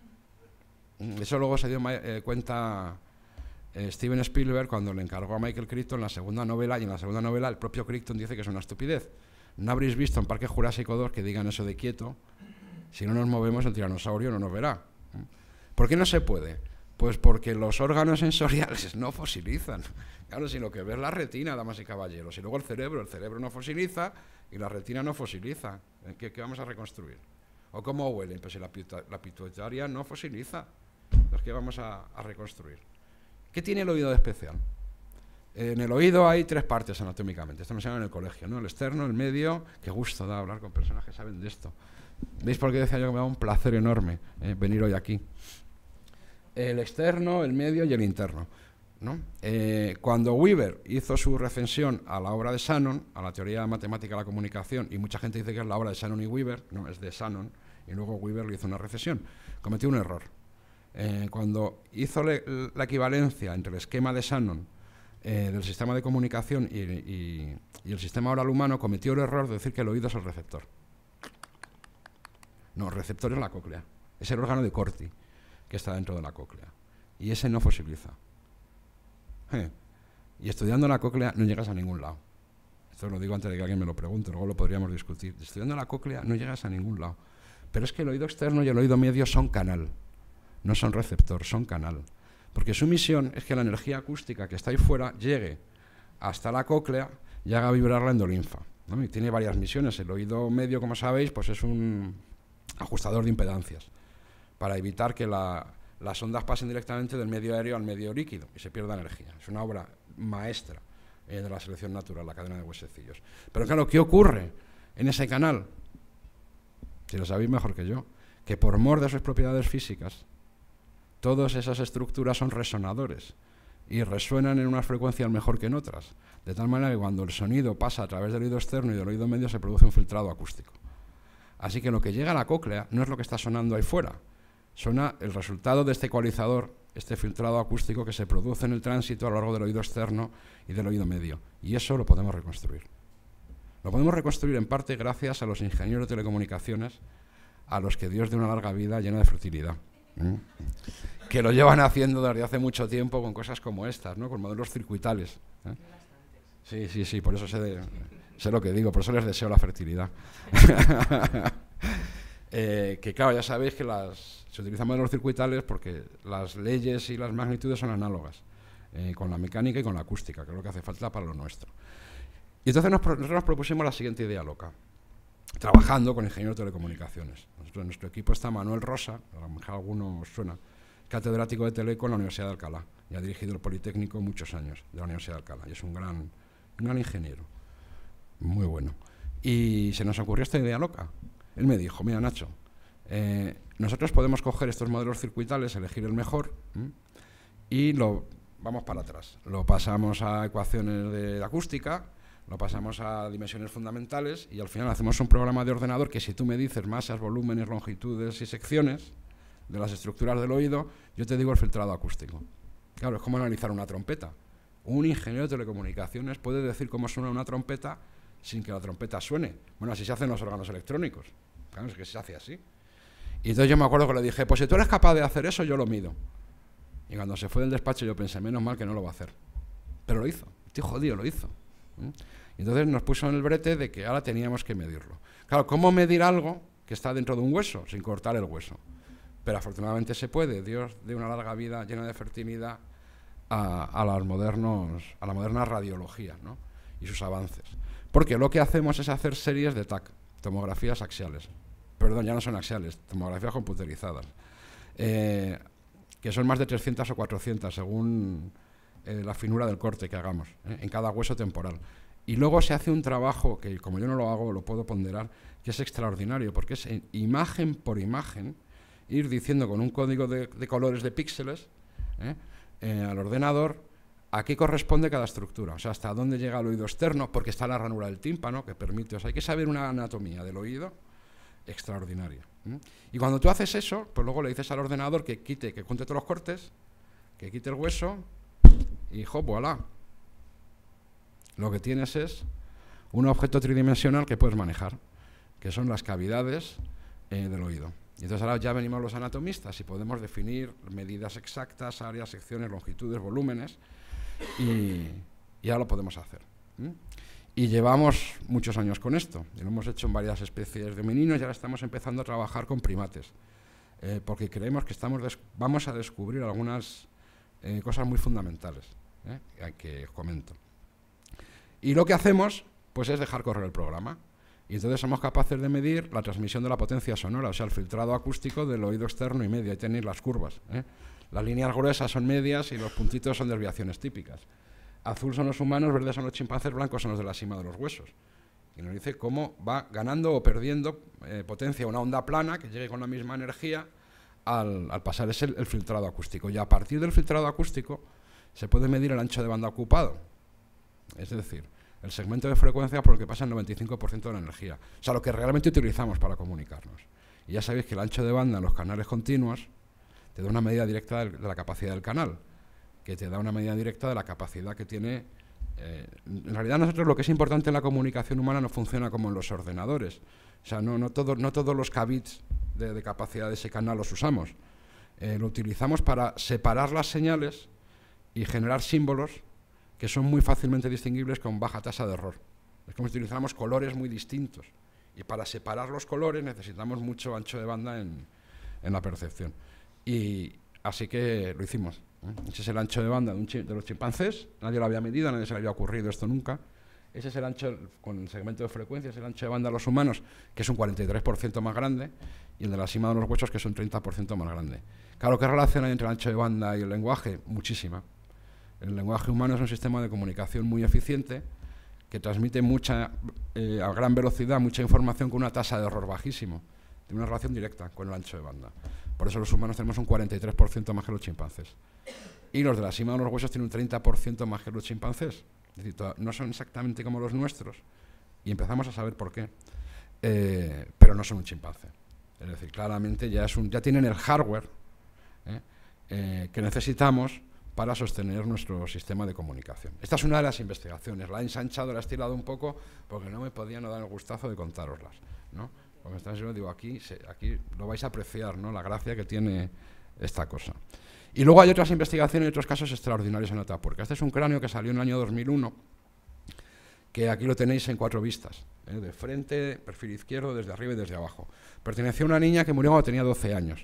Eso luego se dio cuenta Steven Spielberg cuando le encargó a Michael Crichton la segunda novela, y en la segunda novela el propio Crichton dice que es una estupidez. No habréis visto en Parque Jurásico 2 que digan eso de quieto, si no nos movemos el tiranosaurio no nos verá. ¿Por qué no se puede? Pues porque los órganos sensoriales no fosilizan. Claro, si lo que ve es la retina, damas y caballeros, y luego el cerebro no fosiliza y la retina no fosiliza. ¿Qué vamos a reconstruir? ¿O cómo huelen? Pues si la pituitaria no fosiliza, pues ¿qué vamos a reconstruir? ¿Qué tiene el oído de especial? En el oído hay 3 partes anatómicamente, esto nos llama en el colegio, ¿no? El externo, el medio. Qué gusto da hablar con personas que saben de esto. ¿Veis por qué decía yo que me da un placer enorme venir hoy aquí? El externo, el medio y el interno, ¿no? Cuando Weber hizo su recensión a la obra de Shannon, a la teoría matemática de la comunicación, y mucha gente dice que es la obra de Shannon y Weber, no, es de Shannon, y luego Weber le hizo una recesión, cometió un error. Cuando hizo la equivalencia entre el esquema de Shannon del sistema de comunicación y el sistema oral humano, cometió el error de decir que el oído es el receptor. No, el receptor es la cóclea, es el órgano de Corti que está dentro de la cóclea, y ese no fosiliza. Y estudiando la cóclea no llegas a ningún lado. Esto lo digo antes de que alguien me lo pregunte, luego lo podríamos discutir. Estudiando la cóclea no llegas a ningún lado. Pero es que el oído externo y el oído medio son canal, no son receptor, son canal. Porque su misión es que la energía acústica que está ahí fuera llegue hasta la cóclea y haga vibrar la endolinfa, ¿no? Y tiene varias misiones. El oído medio, como sabéis, pues es un ajustador de impedancias, para evitar que las ondas pasen directamente del medio aéreo al medio líquido y se pierda energía. Es una obra maestra de la selección natural, la cadena de huesecillos. Pero claro, ¿qué ocurre en ese canal? Si lo sabéis mejor que yo, que por mor de sus propiedades físicas, todas esas estructuras son resonadores y resuenan en unas frecuencias mejor que en otras, de tal manera que cuando el sonido pasa a través del oído externo y del oído medio se produce un filtrado acústico. Así que lo que llega a la cóclea no es lo que está sonando ahí fuera, suena el resultado de este ecualizador este filtrado acústico que se produce en el tránsito a lo largo del oído externo y del oído medio. Y eso lo podemos reconstruir. Lo podemos reconstruir en parte gracias a los ingenieros de telecomunicaciones, a los que Dios dé una larga vida llena de fertilidad, que lo llevan haciendo desde hace mucho tiempo con cosas como estas, ¿no? Con modelos circuitales. Sí, por eso sé lo que digo, por eso les deseo la fertilidad. Que claro, ya sabéis que se utilizan modelos circuitales porque las leyes y las magnitudes son análogas, con la mecánica y con la acústica, que es lo que hace falta para lo nuestro. Y entonces nosotros nos propusimos la siguiente idea loca, trabajando con ingenieros de telecomunicaciones. En nuestro equipo está Manuel Rosa, a lo mejor a alguno os suena, catedrático de Teleco en la Universidad de Alcalá, y ha dirigido el Politécnico muchos años de la Universidad de Alcalá, y es un gran ingeniero, muy bueno. Y se nos ocurrió esta idea loca. Él me dijo, mira Nacho, nosotros podemos coger estos modelos circuitales, elegir el mejor, y vamos para atrás. Lo pasamos a ecuaciones de acústica, lo pasamos a dimensiones fundamentales y al final hacemos un programa de ordenador que si tú me dices masas, volúmenes, longitudes y secciones de las estructuras del oído, yo te digo el filtrado acústico. Claro, es como analizar una trompeta. Un ingeniero de telecomunicaciones puede decir cómo suena una trompeta sin que la trompeta suene. Bueno, así se hacen los órganos electrónicos. Claro, es que se hace así. Y entonces yo me acuerdo que le dije, pues si tú eres capaz de hacer eso, yo lo mido. Y cuando se fue del despacho yo pensé, menos mal que no lo va a hacer. Pero lo hizo. Estoy jodido, lo hizo. Y entonces nos puso en el brete de que ahora teníamos que medirlo. Claro, ¿cómo medir algo que está dentro de un hueso, sin cortar el hueso? Pero afortunadamente se puede. Dios dé una larga vida llena de fertilidad a la moderna radiología, ¿no? Y sus avances. Porque lo que hacemos es hacer series de TAC, tomografías axiales. Perdón, ya no son axiales, tomografías computerizadas. Que son más de 300 o 400 según la finura del corte que hagamos, en cada hueso temporal. Y luego se hace un trabajo que, como yo no lo hago, lo puedo ponderar, que es extraordinario, porque es imagen por imagen, ir diciendo con un código de colores de píxeles al ordenador a qué corresponde cada estructura, o sea, hasta dónde llega el oído externo, porque está la ranura del tímpano, que permite, o sea, hay que saber una anatomía del oído extraordinaria. Y cuando tú haces eso, pues luego le dices al ordenador que junte todos los cortes, que quite el hueso, y ¡hop! ¡Voilà! Lo que tienes es un objeto tridimensional que puedes manejar, que son las cavidades del oído. Y entonces ahora ya venimos los anatomistas y podemos definir medidas exactas, áreas, secciones, longitudes, volúmenes, y ahora lo podemos hacer. Y llevamos muchos años con esto, y lo hemos hecho en varias especies de homininos y ahora estamos empezando a trabajar con primates, porque creemos que vamos a descubrir algunas cosas muy fundamentales, que os comento. Y lo que hacemos pues es dejar correr el programa. Y entonces somos capaces de medir la transmisión de la potencia sonora, o sea, el filtrado acústico del oído externo y medio. Ahí tenéis las curvas. Las líneas gruesas son medias y los puntitos son desviaciones típicas. Azul son los humanos, verdes son los chimpancés, blancos son los de la cima de los huesos. Y nos dice cómo va ganando o perdiendo potencia una onda plana que llegue con la misma energía al pasar el filtrado acústico. Y a partir del filtrado acústico se puede medir el ancho de banda ocupado. Es decir, el segmento de frecuencia por el que pasa el 95% de la energía. O sea, lo que realmente utilizamos para comunicarnos. Y ya sabéis que el ancho de banda en los canales continuos te da una medida directa de la capacidad del canal, que te da una medida directa de la capacidad que tiene. En realidad nosotros lo que es importante en la comunicación humana no funciona como en los ordenadores. O sea, no todos los kbits de capacidad de ese canal los usamos. Lo utilizamos para separar las señales y generar símbolos que son muy fácilmente distinguibles con baja tasa de error. Es como si utilizáramos colores muy distintos. Y para separar los colores necesitamos mucho ancho de banda en la percepción. Y así que lo hicimos. Ese es el ancho de banda de los chimpancés. Nadie lo había medido, a nadie se le había ocurrido esto nunca. Ese es el ancho, con el segmento de frecuencias, el ancho de banda de los humanos, que es un 43% más grande, y el de la cima de los huesos, que es un 30% más grande. Claro, ¿qué relación hay entre el ancho de banda y el lenguaje? Muchísima. El lenguaje humano es un sistema de comunicación muy eficiente que transmite a gran velocidad mucha información con una tasa de error bajísimo. Tiene una relación directa con el ancho de banda. Por eso los humanos tenemos un 43% más que los chimpancés. Y los de la cima de los huesos tienen un 30% más que los chimpancés. Es decir, no son exactamente como los nuestros. Y empezamos a saber por qué. Pero no son un chimpancé. Es decir, claramente ya tienen el hardware que necesitamos para sostener nuestro sistema de comunicación. Esta es una de las investigaciones. La he ensanchado, la he estirado un poco porque no me podía no dar el gustazo de contároslas, ¿no? Porque digo, aquí lo vais a apreciar, ¿no? La gracia que tiene esta cosa. Y luego hay otras investigaciones y otros casos extraordinarios en Atapuerca. Este es un cráneo que salió en el año 2001, que aquí lo tenéis en 4 vistas, de frente, perfil izquierdo, desde arriba y desde abajo. Pertenecía a una niña que murió cuando tenía 12 años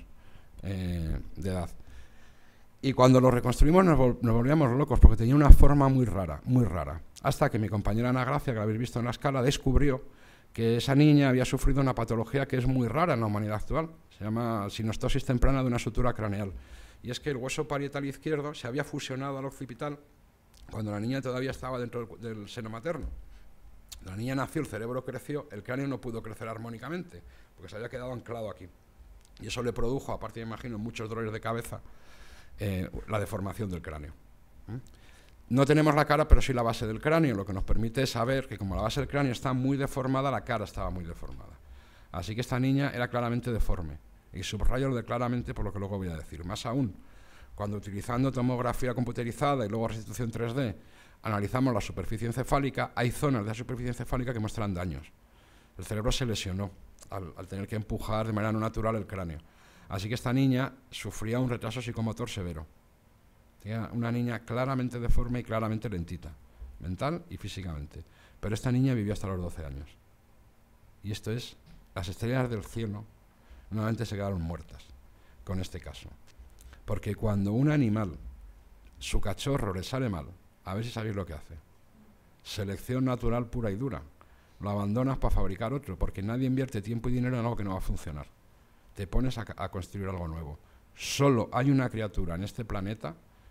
de edad. Y cuando lo reconstruimos nos volvíamos locos porque tenía una forma muy rara, hasta que mi compañera Ana Gracia, que la habéis visto en la escala, descubrió que esa niña había sufrido una patología que es muy rara en la humanidad actual. Se llama sinostosis temprana de una sutura craneal. Y es que el hueso parietal izquierdo se había fusionado al occipital cuando la niña todavía estaba dentro del seno materno. La niña nació, el cerebro creció, el cráneo no pudo crecer armónicamente porque se había quedado anclado aquí. Y eso le produjo, aparte me imagino, muchos dolores de cabeza, la deformación del cráneo. No tenemos la cara, pero sí la base del cráneo, lo que nos permite saber que como la base del cráneo está muy deformada, la cara estaba muy deformada. Así que esta niña era claramente deforme. Y subrayo lo de claramente por lo que luego voy a decir. Más aún, cuando utilizando tomografía computerizada y luego restitución 3D, analizamos la superficie encefálica, hay zonas de la superficie encefálica que muestran daños. El cerebro se lesionó al tener que empujar de manera no natural el cráneo. Así que esta niña sufría un retraso psicomotor severo. Era una niña claramente deforme y claramente lentita, mental y físicamente. Pero esta niña vivió hasta los 12 años. Y esto es, las estrellas del cielo nuevamente se quedaron muertas con este caso. Porque cuando un animal, su cachorro le sale mal, a ver si sabéis lo que hace. Selección natural pura y dura. Lo abandonas para fabricar otro, porque nadie invierte tiempo y dinero en algo que no va a funcionar. Te pones a construir algo nuevo. Solo hay una criatura en este planeta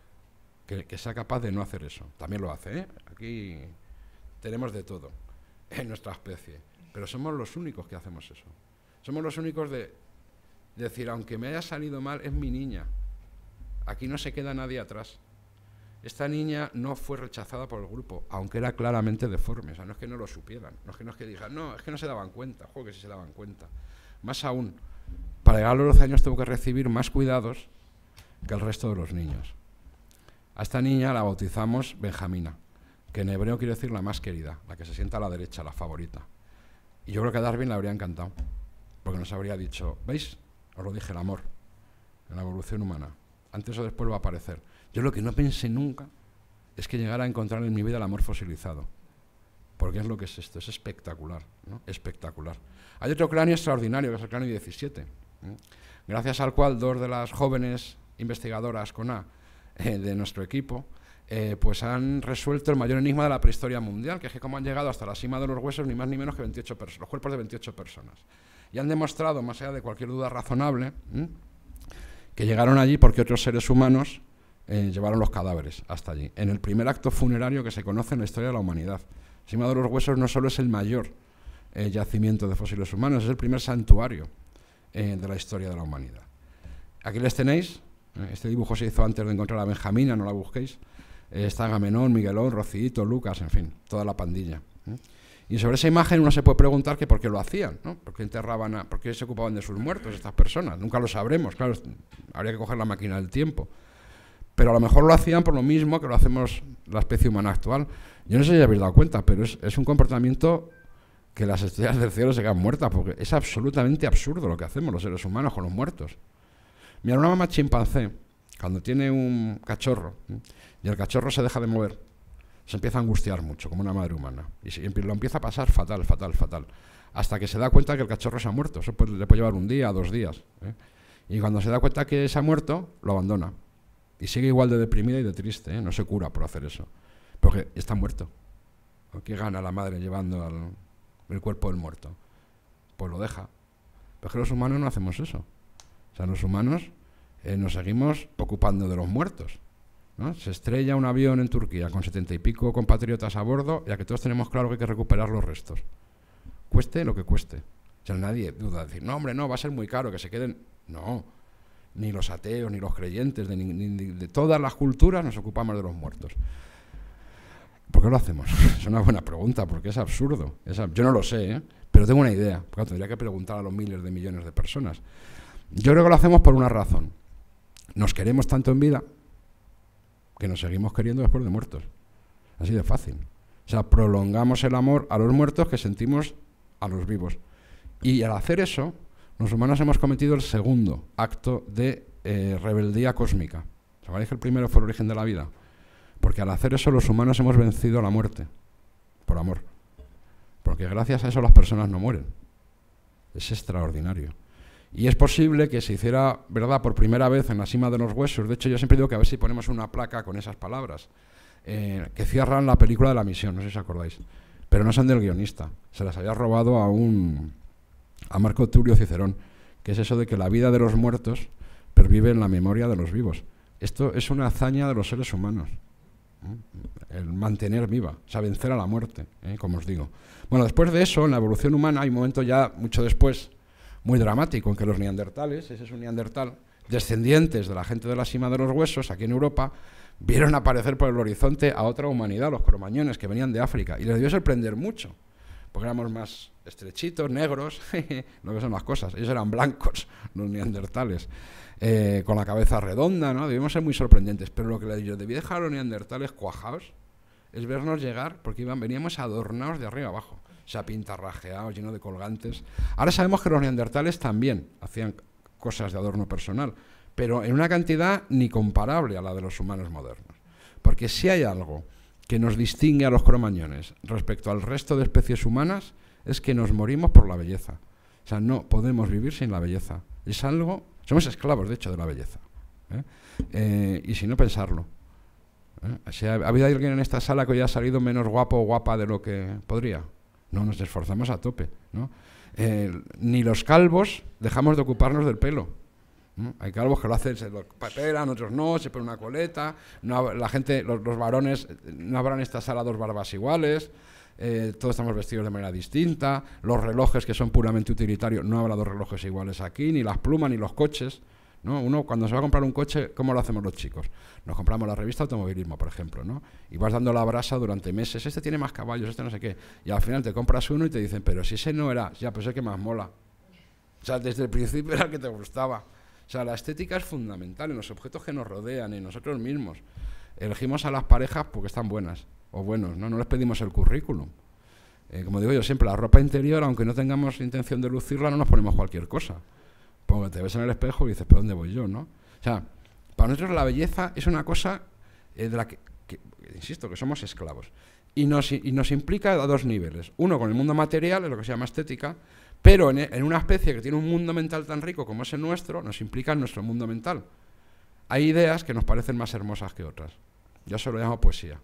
que sea capaz de no hacer eso. También lo hace, ¿eh? Aquí tenemos de todo en nuestra especie, pero somos los únicos que hacemos eso. Somos los únicos de decir, aunque me haya salido mal, es mi niña. Aquí no se queda nadie atrás. Esta niña no fue rechazada por el grupo, aunque era claramente deforme. O sea, no es que no lo supieran, no es que digan, no, es que no se daban cuenta. Joder, que sí se daban cuenta. Más aún, para llegar a los 12 años tuvo que recibir más cuidados que el resto de los niños. A esta niña la bautizamos Benjamina, que en hebreo quiere decir la más querida, la que se sienta a la derecha, la favorita. Y yo creo que a Darwin le habría encantado, porque nos habría dicho, ¿veis? Os lo dije, el amor, en la evolución humana. Antes o después va a aparecer. Yo lo que no pensé nunca es que llegara a encontrar en mi vida el amor fosilizado. Porque es lo que es esto, es espectacular, ¿no? Espectacular. Hay otro cráneo extraordinario, que es el cráneo 17, gracias al cual 2 de las jóvenes investigadoras con A de nuestro equipo pues han resuelto el mayor enigma de la prehistoria mundial, que es que cómo han llegado hasta la cima de los huesos ni más ni menos que 28 personas, los cuerpos de 28 personas. Y han demostrado, más allá de cualquier duda razonable, que llegaron allí porque otros seres humanos llevaron los cadáveres hasta allí, en el primer acto funerario que se conoce en la historia de la humanidad. La cima de los huesos no solo es el mayor yacimiento de fósiles humanos, es el primer santuario de la historia de la humanidad. Aquí les tenéis, este dibujo se hizo antes de encontrar a Benjamina, no la busquéis. Está Agamenón, Miguelón, Rocito, Lucas, en fin, toda la pandilla. Y sobre esa imagen uno se puede preguntar que por qué lo hacían, ¿no? ¿Por qué enterraban por qué se ocupaban de sus muertos estas personas? Nunca lo sabremos, claro, habría que coger la máquina del tiempo. Pero a lo mejor lo hacían por lo mismo que lo hacemos la especie humana actual. Yo no sé si habéis dado cuenta, pero es un comportamiento que las estrellas del cielo se quedan muertas, porque es absolutamente absurdo lo que hacemos los seres humanos con los muertos. Mira, una mamá chimpancé, cuando tiene un cachorro, y el cachorro se deja de mover, se empieza a angustiar mucho, como una madre humana. Y lo empieza a pasar fatal, hasta que se da cuenta que el cachorro se ha muerto. Eso le puede llevar 1 día, 2 días. Y cuando se da cuenta que se ha muerto, lo abandona. Y sigue igual de deprimida y de triste, no se cura por hacer eso. Porque está muerto. ¿Qué gana la madre llevando el cuerpo del muerto? Pues lo deja. Pero es que los humanos no hacemos eso. O sea, los humanos nos seguimos ocupando de los muertos, ¿no? Se estrella un avión en Turquía con 70 y pico compatriotas a bordo, ya que todos tenemos claro que hay que recuperar los restos. Cueste lo que cueste. O sea, nadie duda de decir, no, hombre, no, va a ser muy caro, que se queden. No, ni los ateos, ni los creyentes, de todas las culturas nos ocupamos de los muertos. ¿Por qué lo hacemos? Es una buena pregunta, porque es absurdo. Yo no lo sé, pero tengo una idea, porque tendría que preguntar a los miles de millones de personas. Yo creo que lo hacemos por una razón. nos queremos tanto en vida que nos seguimos queriendo después de muertos. Así de fácil. O sea, prolongamos el amor a los muertos que sentimos a los vivos. Y al hacer eso, los humanos hemos cometido el segundo acto de rebeldía cósmica. ¿Sabéis que el primero fue el origen de la vida? Porque al hacer eso los humanos hemos vencido a la muerte, por amor. Porque gracias a eso las personas no mueren. Es extraordinario. Y es posible que se hiciera, ¿verdad?, por primera vez en la cima de los huesos. De hecho, yo siempre digo que a ver si ponemos una placa con esas palabras, que cierran la película de La Misión, no sé si os acordáis. Pero no son del guionista. Se las había robado a Marco Tulio Cicerón, que es eso de que la vida de los muertos pervive en la memoria de los vivos. Esto es una hazaña de los seres humanos, el mantener viva, o sea, vencer a la muerte, como os digo. Bueno, después de eso, en la evolución humana, hay un momento ya mucho después, muy dramático, en que los neandertales, ese es un neandertal, descendientes de la gente de la cima de los huesos, aquí en Europa, vieron aparecer por el horizonte a otra humanidad, los cromañones, que venían de África, y les debió sorprender mucho, porque éramos más estrechitos, negros, lo que son las cosas. Ellos eran blancos, los neandertales, con la cabeza redonda, ¿no? Debíamos ser muy sorprendentes, pero lo que les debía dejar a los neandertales cuajados es vernos llegar, porque veníamos adornados de arriba abajo, o sea, pintarrajeados, llenos de colgantes. Ahora sabemos que los neandertales también hacían cosas de adorno personal, pero en una cantidad ni comparable a la de los humanos modernos. Porque si hay algo que nos distingue a los cromañones respecto al resto de especies humanas, es que nos morimos por la belleza. O sea, no podemos vivir sin la belleza. Es algo... Somos esclavos, de hecho, de la belleza. Y si no, pensarlo. Si ha habido alguien en esta sala que hoy ha salido menos guapo o guapa de lo que podría. No, nos esforzamos a tope, ¿no? Ni los calvos dejamos de ocuparnos del pelo. Hay calvos que lo hacen, se lo pelan, otros no, se ponen una coleta. No, la gente, los varones, no habrá en esta sala dos barbas iguales. Todos estamos vestidos de manera distinta. Los relojes, que son puramente utilitarios, no habrá dos relojes iguales aquí, ni las plumas, ni los coches, ¿no? Uno, cuando se va a comprar un coche, ¿cómo lo hacemos los chicos? Nos compramos la revista Automovilismo, por ejemplo, ¿no? Y vas dando la brasa durante meses. Este tiene más caballos, este no sé qué. Y al final te compras uno y te dicen, pero si ese no era, ya, pues es el que más mola. O sea, desde el principio era el que te gustaba. O sea, la estética es fundamental en los objetos que nos rodean, en nosotros mismos. Elegimos a las parejas porque están buenas o buenos, ¿no? No les pedimos el currículum. Como digo yo siempre, la ropa interior, aunque no tengamos intención de lucirla, no nos ponemos cualquier cosa. Porque te ves en el espejo y dices, ¿pero dónde voy yo, no? O sea, para nosotros la belleza es una cosa de la que, insisto, que somos esclavos. Y nos implica a dos niveles. Uno, con el mundo material, es lo que se llama estética, pero en una especie que tiene un mundo mental tan rico como es el nuestro, nos implica en nuestro mundo mental. Hay ideas que nos parecen más hermosas que otras. Yo eso lo llamo poesía.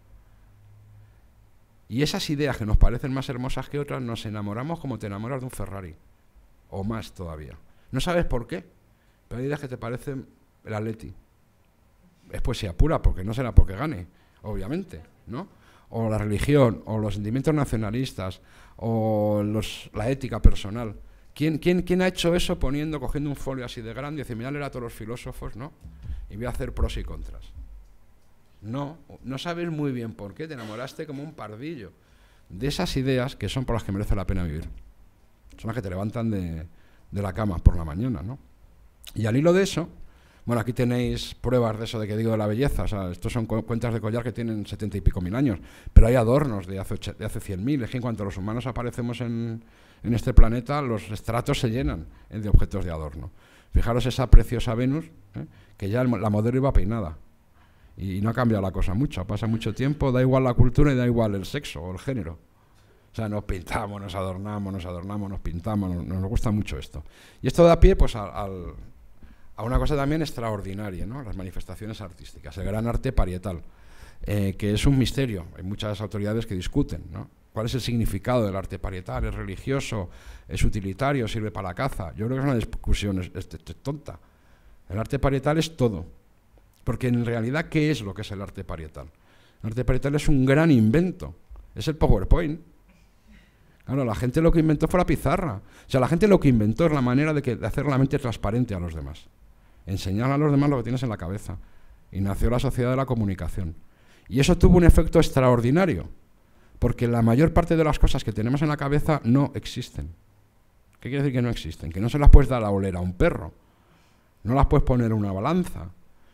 Y esas ideas que nos parecen más hermosas que otras, nos enamoramos como te enamoras de un Ferrari. O más todavía. No sabes por qué, pero hay ideas que te parecen el Atleti. Es poesía pura, porque no será porque gane, obviamente, ¿no? O la religión, o los sentimientos nacionalistas, o la ética personal. ¿Quién ha hecho eso cogiendo un folio así de grande y dice, mira, leer a todos los filósofos, ¿no? Y voy a hacer pros y contras. No sabes muy bien por qué, te enamoraste como un pardillo de esas ideas que son por las que merece la pena vivir. Son las que te levantan de la cama por la mañana, ¿no? Y al hilo de eso, bueno, aquí tenéis pruebas de eso de que digo de la belleza, o sea, estos son cuentas de collar que tienen 70 y pico mil años, pero hay adornos de hace 100.000, es que en cuanto los humanos aparecemos en este planeta, los estratos se llenan de objetos de adorno. Fijaros esa preciosa Venus, que ya la modelo iba peinada, y no ha cambiado la cosa mucho, pasa mucho tiempo, da igual la cultura y da igual el sexo o el género. O sea, nos pintamos, nos adornamos, nos pintamos, nos gusta mucho esto. Y esto da pie pues a una cosa también extraordinaria, ¿no? Las manifestaciones artísticas, el gran arte parietal, que es un misterio. Hay muchas autoridades que discuten, ¿no? ¿Cuál es el significado del arte parietal? ¿Es religioso? ¿Es utilitario? ¿Sirve para la caza? Yo creo que es una discusión tonta. El arte parietal es todo. Porque en realidad, ¿qué es lo que es el arte parietal? El arte parietal es un gran invento. Es el PowerPoint. Claro, la gente lo que inventó fue la pizarra. O sea, la gente lo que inventó es la manera de hacer la mente transparente a los demás. Enseñar a los demás lo que tienes en la cabeza. Y nació la sociedad de la comunicación. Y eso tuvo un efecto extraordinario. Porque la mayor parte de las cosas que tenemos en la cabeza no existen. ¿Qué quiere decir que no existen? Que no se las puedes dar a oler a un perro. No las puedes poner en una balanza.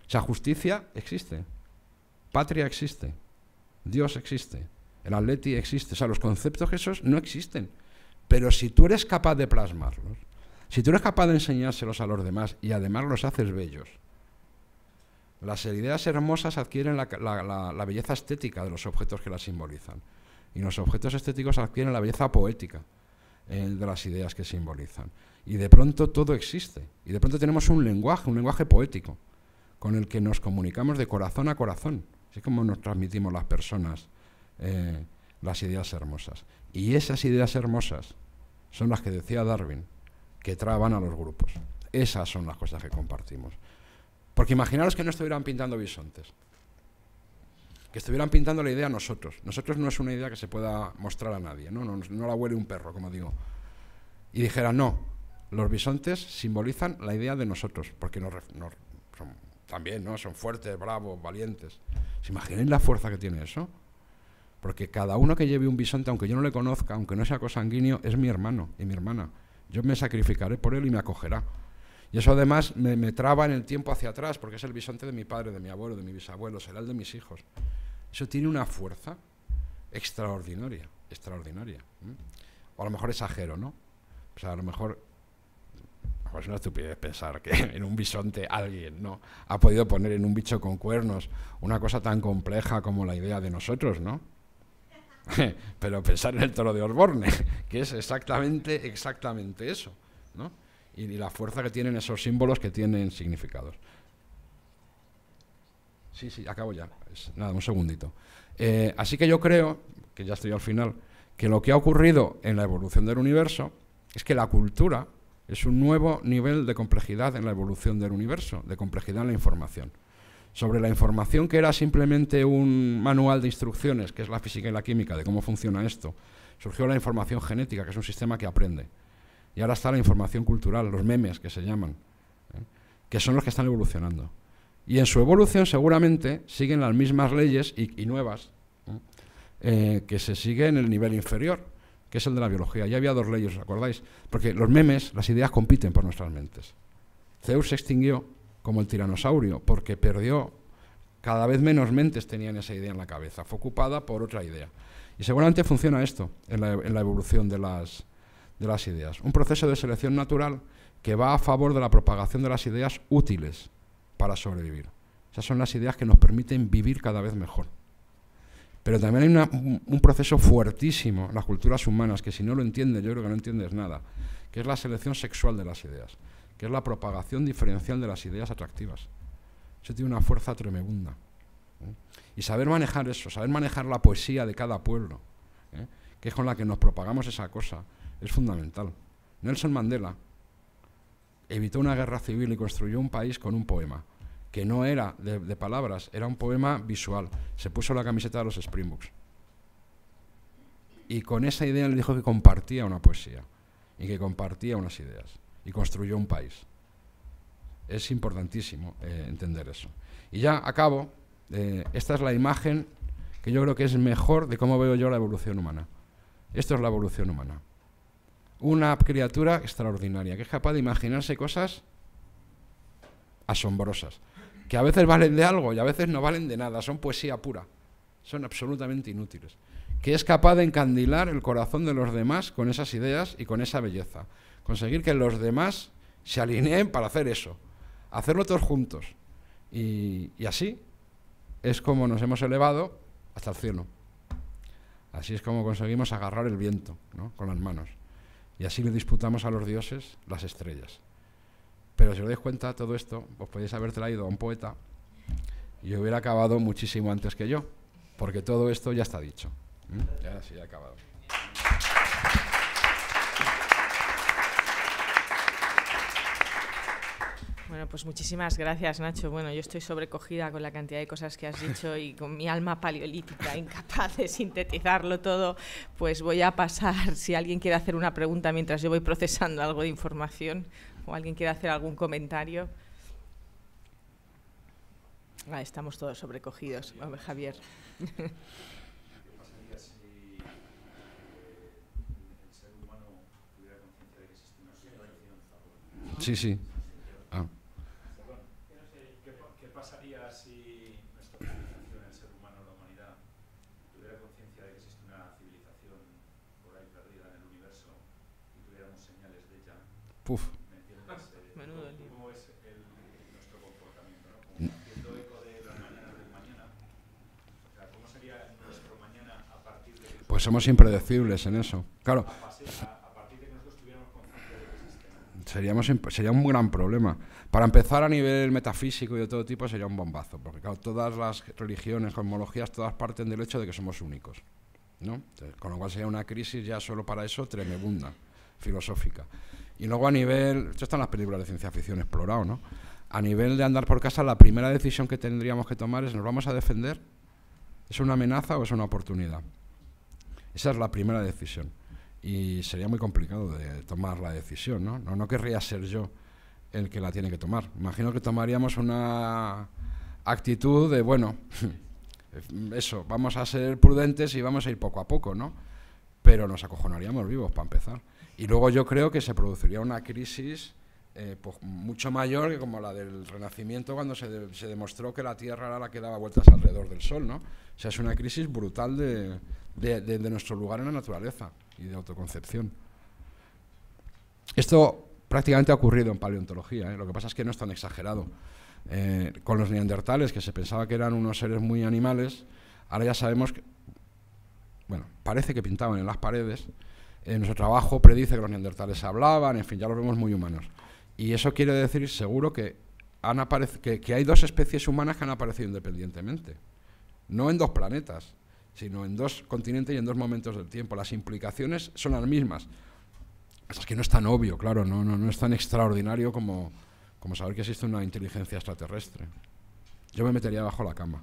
O sea, justicia existe, patria existe, Dios existe, el atleti existe. O sea, los conceptos esos no existen. Pero si tú eres capaz de plasmarlos, si tú eres capaz de enseñárselos a los demás y además los haces bellos, las ideas hermosas adquieren la belleza estética de los objetos que las simbolizan. Y los objetos estéticos adquieren la belleza poética de las ideas que simbolizan. Y de pronto todo existe. Y de pronto tenemos un lenguaje poético, con el que nos comunicamos de corazón a corazón. Así como nos transmitimos las personas las ideas hermosas. Y esas ideas hermosas son las que decía Darwin, que traban a los grupos. Esas son las cosas que compartimos. Porque imaginaros que no estuvieran pintando bisontes, que estuvieran pintando la idea a nosotros. Nosotros no es una idea que se pueda mostrar a nadie, no la huele un perro, como digo. Y dijeran, no, los bisontes simbolizan la idea de nosotros, porque son, también, ¿no? Son fuertes, bravos, valientes. ¿Se imaginan la fuerza que tiene eso? Porque cada uno que lleve un bisonte, aunque yo no le conozca, aunque no sea consanguíneo, es mi hermano y mi hermana. Yo me sacrificaré por él y me acogerá. Y eso además me traba en el tiempo hacia atrás, porque es el bisonte de mi padre, de mi abuelo, de mi bisabuelo, será el de mis hijos. Eso tiene una fuerza extraordinaria, extraordinaria. O a lo mejor exagero, ¿no? O sea, a lo mejor es una estupidez pensar que en un bisonte alguien no ha podido poner en un bicho con cuernos una cosa tan compleja como la idea de nosotros, ¿no? Pero pensar en el toro de Osborne, que es exactamente eso, ¿no? Y la fuerza que tienen esos símbolos que tienen significados. Sí, acabo ya. Nada, un segundito. Así que yo creo, que ya estoy al final, que lo que ha ocurrido en la evolución del universo es que la cultura es un nuevo nivel de complejidad en la evolución del universo, de complejidad en la información. Sobre la información que era simplemente un manual de instrucciones, que es la física y la química, de cómo funciona esto, surgió la información genética, que es un sistema que aprende. Y ahora está la información cultural, los memes que se llaman, que son los que están evolucionando. Y en su evolución seguramente siguen las mismas leyes y nuevas que se siguen en el nivel inferior, que es el de la biología. Ya había dos leyes, ¿os acordáis? Porque los memes, las ideas compiten por nuestras mentes. Zeus se extinguió como el tiranosaurio porque perdió, cada vez menos mentes tenían esa idea en la cabeza, fue ocupada por otra idea. Y seguramente funciona esto en la evolución de las ideas. Un proceso de selección natural que va a favor de la propagación de las ideas útiles para sobrevivir. Esas son las ideas que nos permiten vivir cada vez mejor. Pero también hay un proceso fuertísimo en las culturas humanas, que si no lo entiendes, yo creo que no entiendes nada, que es la selección sexual de las ideas, que es la propagación diferencial de las ideas atractivas. Eso tiene una fuerza tremenda. Y saber manejar eso, saber manejar la poesía de cada pueblo, que es con la que nos propagamos esa cosa, es fundamental. Nelson Mandela evitó una guerra civil y construyó un país con un poema, que no era de palabras, era un poema visual. Se puso la camiseta de los Springboks. Y con esa idea le dijo que compartía una poesía y que compartía unas ideas y construyó un país. Es importantísimo entender eso. Y ya acabo. Esta es la imagen que yo creo que es mejor de cómo veo yo la evolución humana. Esto es la evolución humana. Una criatura extraordinaria, que es capaz de imaginarse cosas asombrosas, que a veces valen de algo y a veces no valen de nada, son poesía pura, son absolutamente inútiles, que es capaz de encandilar el corazón de los demás con esas ideas y con esa belleza, conseguir que los demás se alineen para hacer eso, hacerlo todos juntos, y así es como nos hemos elevado hasta el cielo. Así es como conseguimos agarrar el viento, ¿no?, con las manos. Y así le disputamos a los dioses las estrellas. Pero si os dais cuenta, todo esto os podéis haber traído a un poeta y hubiera acabado muchísimo antes que yo, porque todo esto ya está dicho. Ya sí, ya ha acabado. Bueno, pues muchísimas gracias, Nacho. Bueno, yo estoy sobrecogida con la cantidad de cosas que has dicho y con mi alma paleolítica, incapaz de sintetizarlo todo, pues voy a pasar, si alguien quiere hacer una pregunta mientras yo voy procesando algo de información o alguien quiere hacer algún comentario. Estamos todos sobrecogidos. A ver, Javier. ¿Qué pasaría si el ser humano tuviera conciencia de que existe una sociedad? Sí. pasaría si nuestra civilización, el ser humano, la humanidad, tuviera conciencia de que existe una civilización por ahí perdida en el universo y tuviéramos señales de ella? Puf. ¿Me entiendes? Menudo lío. ¿Cómo es nuestro comportamiento, ¿no? Como haciendo eco de las mañanas del mañana. O sea, ¿cómo sería nuestro mañana a partir de que Pues somos impredecibles en eso. Claro, a partir de que nosotros tuviéramos conciencia de que existe, ¿no? sería un gran problema. Para empezar, a nivel metafísico y de todo tipo, sería un bombazo, porque claro, todas las religiones, cosmologías, todas parten del hecho de que somos únicos, ¿no? Entonces, con lo cual sería una crisis ya solo para eso tremenda, filosófica. Y luego a nivel, esto está en las películas de ciencia ficción explorado, ¿no? A nivel de andar por casa, la primera decisión que tendríamos que tomar es: ¿nos vamos a defender? ¿Es una amenaza o es una oportunidad? Esa es la primera decisión. Y sería muy complicado de tomar la decisión, ¿no? No querría ser yo el que la tiene que tomar. Imagino que tomaríamos una actitud de, bueno, eso, vamos a ser prudentes y vamos a ir poco a poco, ¿no? Pero nos acojonaríamos vivos, para empezar. Y luego yo creo que se produciría una crisis pues mucho mayor que como la del Renacimiento, cuando se demostró que la Tierra era la que daba vueltas alrededor del Sol, ¿no? O sea, es una crisis brutal de nuestro lugar en la naturaleza y de autoconcepción. Esto prácticamente ha ocurrido en paleontología, ¿eh? Lo que pasa es que no es tan exagerado. Con los neandertales, que se pensaba que eran unos seres muy animales, ahora ya sabemos que, bueno, parece que pintaban en las paredes. Nuestro trabajo predice que los neandertales hablaban, en fin, ya los vemos muy humanos. Y eso quiere decir, seguro, que hay dos especies humanas que han aparecido independientemente. No en dos planetas, sino en dos continentes y en dos momentos del tiempo. Las implicaciones son las mismas. Es que no es tan obvio, claro, no es tan extraordinario como saber que existe una inteligencia extraterrestre. Yo me metería bajo la cama.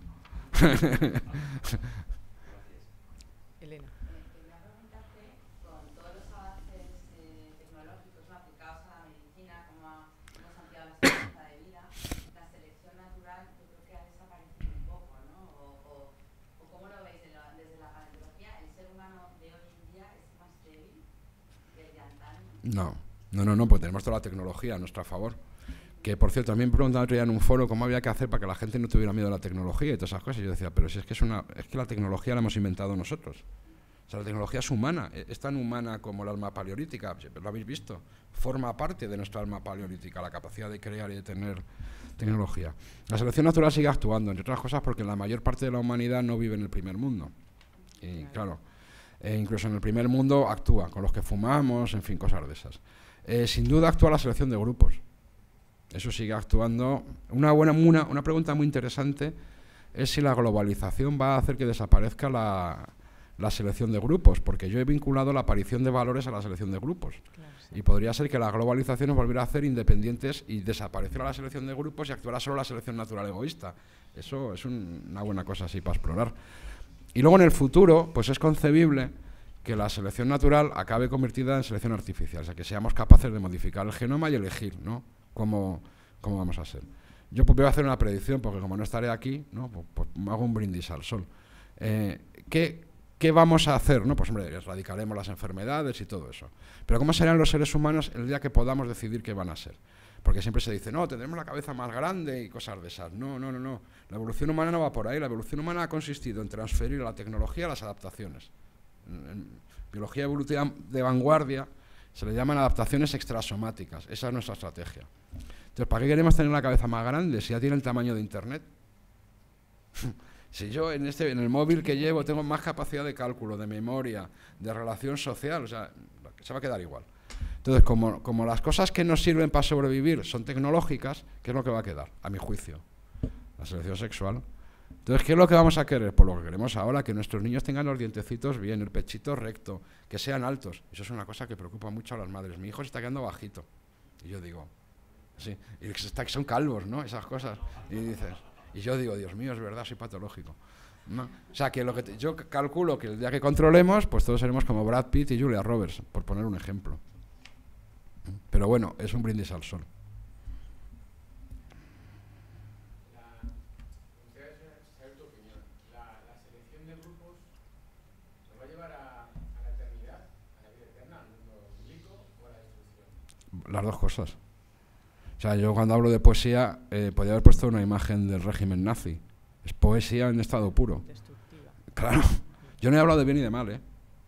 Elena. Quería preguntarte, con todos los avances tecnológicos aplicados a la medicina, cómo hemos ampliado la esperanza de vida, la selección natural yo creo que ha desaparecido un poco, ¿no? O ¿cómo lo veis desde la paleontología? ¿El ser humano de hoy en día es más débil que el de antaño? No, pues tenemos toda la tecnología a nuestro favor. Que, por cierto, también me preguntaban otro día en un foro cómo había que hacer para que la gente no tuviera miedo a la tecnología y todas esas cosas. Y yo decía, pero si es que es que la tecnología la hemos inventado nosotros. O sea, la tecnología es humana, es tan humana como el alma paleolítica, lo habéis visto. Forma parte de nuestra alma paleolítica, la capacidad de crear y de tener tecnología. La selección natural sigue actuando, entre otras cosas porque la mayor parte de la humanidad no vive en el primer mundo. Y claro, incluso en el primer mundo actúa, con los que fumamos, en fin, cosas de esas. Sin duda actúa la selección de grupos. Eso sigue actuando. Una pregunta muy interesante es si la globalización va a hacer que desaparezca la selección de grupos, porque yo he vinculado la aparición de valores a la selección de grupos. Claro, sí. Y podría ser que la globalización nos volviera a hacer independientes y desapareciera la selección de grupos y actuara solo la selección natural egoísta. Eso es una buena cosa así para explorar. Y luego en el futuro, pues es concebible que la selección natural acabe convertida en selección artificial, o sea, que seamos capaces de modificar el genoma y elegir, ¿no?, cómo vamos a ser. Yo pues voy a hacer una predicción, porque como no estaré aquí, ¿no?, pues hago un brindis al sol. ¿Qué vamos a hacer? ¿No? Pues hombre, erradicaremos las enfermedades y todo eso. Pero ¿cómo serán los seres humanos el día que podamos decidir qué van a ser? Porque siempre se dice, no, tendremos la cabeza más grande y cosas de esas. No. La evolución humana no va por ahí. La evolución humana ha consistido en transferir a la tecnología las adaptaciones. En biología evolutiva de vanguardia se le llaman adaptaciones extrasomáticas. Esa es nuestra estrategia. Entonces, ¿para qué queremos tener la cabeza más grande si ya tiene el tamaño de Internet? Si yo en el móvil que llevo tengo más capacidad de cálculo, de memoria, de relación social, o sea, se va a quedar igual. Entonces, como las cosas que nos sirven para sobrevivir son tecnológicas, ¿qué es lo que va a quedar? A mi juicio, la selección sexual. Entonces, ¿qué es lo que vamos a querer? Pues lo que queremos ahora, que nuestros niños tengan los dientecitos bien, el pechito recto, que sean altos. Eso es una cosa que preocupa mucho a las madres. Mi hijo se está quedando bajito. Y yo digo, sí, y son calvos, ¿no? Esas cosas. Y dices, y yo digo, Dios mío, es verdad, soy patológico, ¿no? O sea, que yo calculo que el día que controlemos, pues todos seremos como Brad Pitt y Julia Roberts, por poner un ejemplo. Pero bueno, es un brindis al sol. Las dos cosas. sea, yo cuando hablo de poesía podría haber puesto una imagen del régimen nazi. Es poesía en estado puro. Destructiva. Claro. Yo no he hablado de bien y de mal, ¿eh?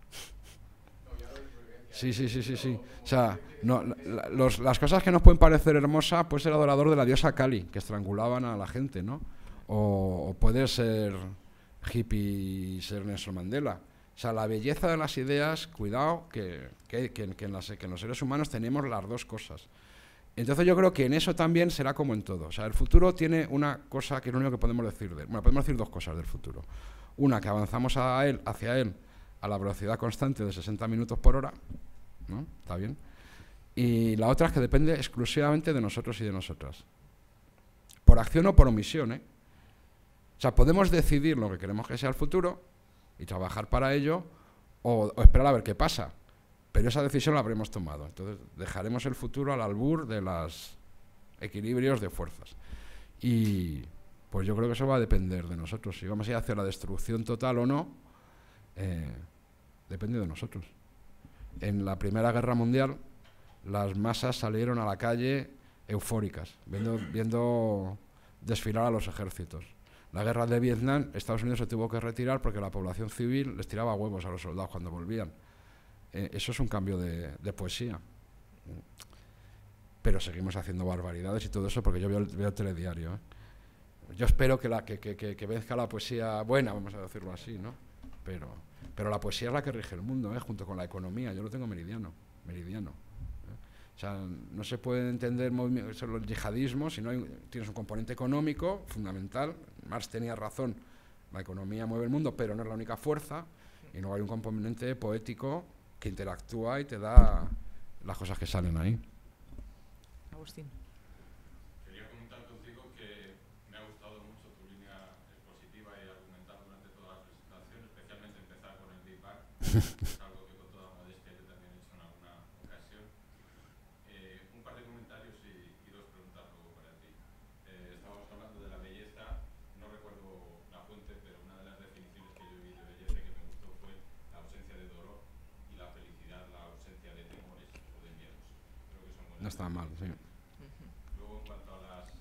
Sí. O sea, no, las cosas que nos pueden parecer hermosas, puede ser adorador de la diosa Kali, que estrangulaban a la gente, ¿no? O puede ser hippie y ser Nelson Mandela. O sea, la belleza de las ideas, cuidado, que en los seres humanos tenemos las dos cosas. Entonces yo creo que en eso también será como en todo. O sea, el futuro tiene una cosa que es lo único que podemos decir de él. Bueno, podemos decir dos cosas del futuro. Una, que avanzamos hacia él a la velocidad constante de 60 minutos por hora, ¿no? Está bien. Y la otra es que depende exclusivamente de nosotros y de nosotras. Por acción o por omisión, ¿eh? O sea, podemos decidir lo que queremos que sea el futuro y trabajar para ello o esperar a ver qué pasa. Pero esa decisión la habremos tomado. Entonces dejaremos el futuro al albur de los equilibrios de fuerzas. Y pues yo creo que eso va a depender de nosotros. Si vamos a ir hacia la destrucción total o no, depende de nosotros. En la Primera Guerra Mundial, las masas salieron a la calle eufóricas, viendo desfilar a los ejércitos. La guerra de Vietnam, Estados Unidos se tuvo que retirar porque la población civil les tiraba huevos a los soldados cuando volvían. Eso es un cambio de poesía. Pero seguimos haciendo barbaridades y todo eso porque yo veo el telediario, ¿eh? Yo espero que venzca la poesía buena, vamos a decirlo así, ¿no? Pero la poesía es la que rige el mundo, ¿eh? Junto con la economía. Yo lo tengo meridiano. O sea, no se puede entender solo el yihadismo si no tienes un componente económico fundamental. Marx tenía razón, la economía mueve el mundo, pero no es la única fuerza. Y luego hay un componente poético que interactúa y te da las cosas que salen ahí. Agustín. Quería comentar contigo que me ha gustado mucho tu línea expositiva y argumentar durante toda la presentación, especialmente empezar con el Big Bang, es algo que con toda modestia yo también he hecho en alguna ocasión. Un par de comentarios y dos preguntas luego para ti. Estábamos hablando de la belleza, no recuerdo la fuente, pero una de las definiciones que yo vi de belleza que me gustó fue la ausencia de dolor y la felicidad, la ausencia de temores o de miedos. Creo que son buenas. No está mal, sí. Luego, en cuanto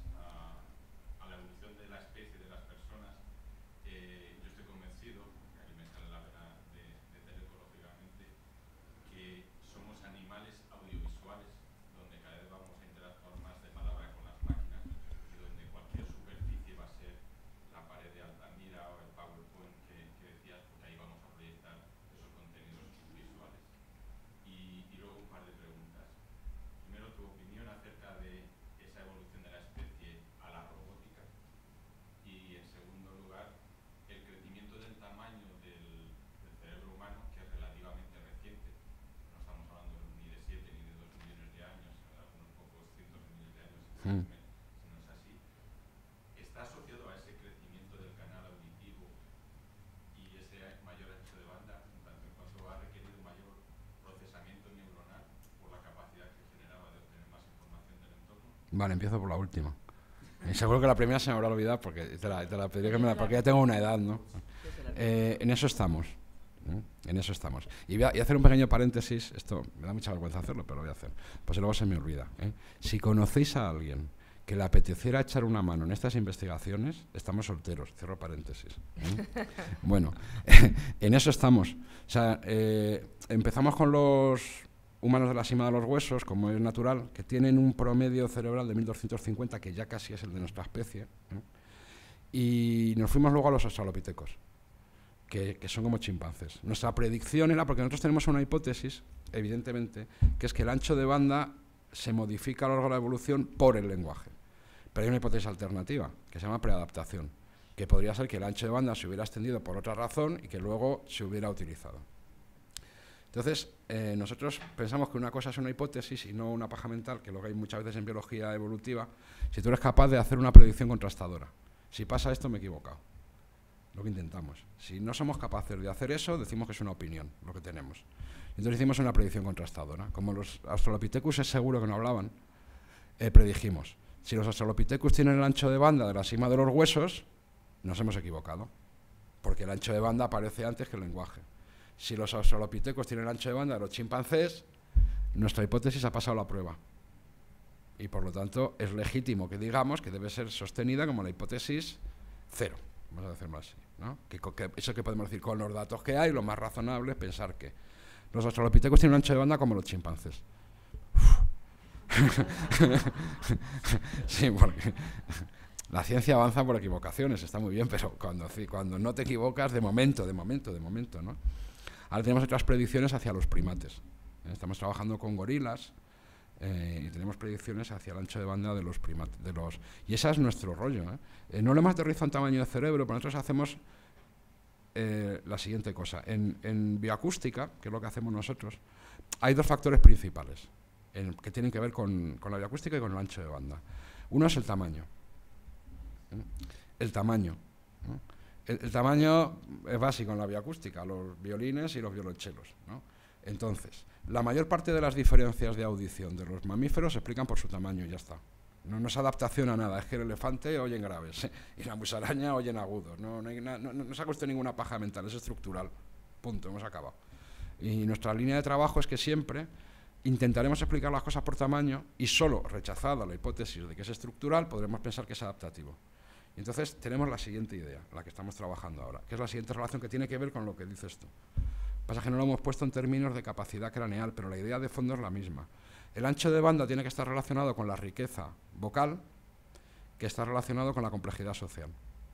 a la evolución de la especie, de las personas, yo estoy convencido, que aquí me sale la pena de telecológicamente, que somos animales audiovisuales, donde cada vez vamos a interactuar más de palabra con las máquinas y donde cualquier superficie va a ser la pared de Altamira o el PowerPoint que decías, porque ahí vamos a proyectar esos contenidos visuales. Y luego un par de preguntas. Primero, tu opinión acerca de esa evolución de la especie a la robótica y, en segundo lugar, el crecimiento del tamaño del cerebro humano, que es relativamente reciente. No estamos hablando ni de 7 ni de 2 millones de años, algunos pocos cientos de miles de años, si no es así. ¿Está asociado a ese crecimiento del canal auditivo y ese mayor ancho de banda, en tanto en cuanto ha requerido mayor procesamiento neuronal por la capacidad que generaba de obtener más información del entorno? Vale, empiezo por la última. Y seguro que la primera se me habrá olvidado porque te la pediré porque ya tengo una edad, ¿no? En eso estamos. En eso estamos. Y voy a hacer un pequeño paréntesis. Esto me da mucha vergüenza hacerlo, pero lo voy a hacer. Pues luego se me olvida, ¿eh? Si conocéis a alguien que le apeteciera echar una mano en estas investigaciones, estamos solteros. Cierro paréntesis, ¿eh? Bueno, en eso estamos. O sea, empezamos con los humanos de la cima de los huesos, como es natural, que tienen un promedio cerebral de 1250, que ya casi es el de nuestra especie, ¿eh? Y nos fuimos luego a los australopitecos, que son como chimpancés. Nuestra predicción era, porque nosotros tenemos una hipótesis, evidentemente, que es que el ancho de banda se modifica a lo largo de la evolución por el lenguaje. Pero hay una hipótesis alternativa, que se llama preadaptación, que podría ser que el ancho de banda se hubiera extendido por otra razón y que luego se hubiera utilizado. Entonces, nosotros pensamos que una cosa es una hipótesis y no una paja mental, que lo que hay muchas veces en biología evolutiva, si tú eres capaz de hacer una predicción contrastadora. Si pasa esto, me he equivocado. Lo que intentamos. Si no somos capaces de hacer eso, decimos que es una opinión, lo que tenemos. Entonces hicimos una predicción contrastadora. Como los Australopithecus es seguro que no hablaban, predijimos. Si los Australopithecus tienen el ancho de banda de la cima de los huesos, nos hemos equivocado, porque el ancho de banda aparece antes que el lenguaje. Si los australopitecos tienen el ancho de banda de los chimpancés, nuestra hipótesis ha pasado la prueba. Y por lo tanto es legítimo que digamos que debe ser sostenida como la hipótesis cero, vamos a decirlo así, ¿no? Eso que podemos decir con los datos que hay, lo más razonable es pensar que los australopithecus tienen un ancho de banda como los chimpancés. Sí, porque la ciencia avanza por equivocaciones, está muy bien, pero cuando no te equivocas, de momento, ¿no? Ahora tenemos otras predicciones hacia los primates. Estamos trabajando con gorilas y tenemos predicciones hacia el ancho de banda de los primates. Y ese es nuestro rollo, ¿eh? No lo hemos aterrizado en tamaño de cerebro, pero nosotros hacemos la siguiente cosa. En bioacústica, que es lo que hacemos nosotros, hay dos factores principales que tienen que ver con la bioacústica y con el ancho de banda. Uno es el tamaño. El tamaño. El tamaño es básico en la bioacústica, los violines y los violonchelos, ¿no? Entonces, la mayor parte de las diferencias de audición de los mamíferos se explican por su tamaño y ya está. No es adaptación a nada, es que el elefante oye en graves y la musaraña oye en agudos. No se ha puesto ninguna paja mental, es estructural. Punto, hemos acabado. Y nuestra línea de trabajo es que siempre intentaremos explicar las cosas por tamaño y solo rechazada la hipótesis de que es estructural podremos pensar que es adaptativo. Y entonces tenemos la siguiente idea, la que estamos trabajando ahora, que es la siguiente relación que tiene que ver con lo que dices tú. Pasa que no lo hemos puesto en términos de capacidad craneal, pero la idea de fondo es la misma. El ancho de banda tiene que estar relacionado con la riqueza vocal, que está relacionado con la complejidad social.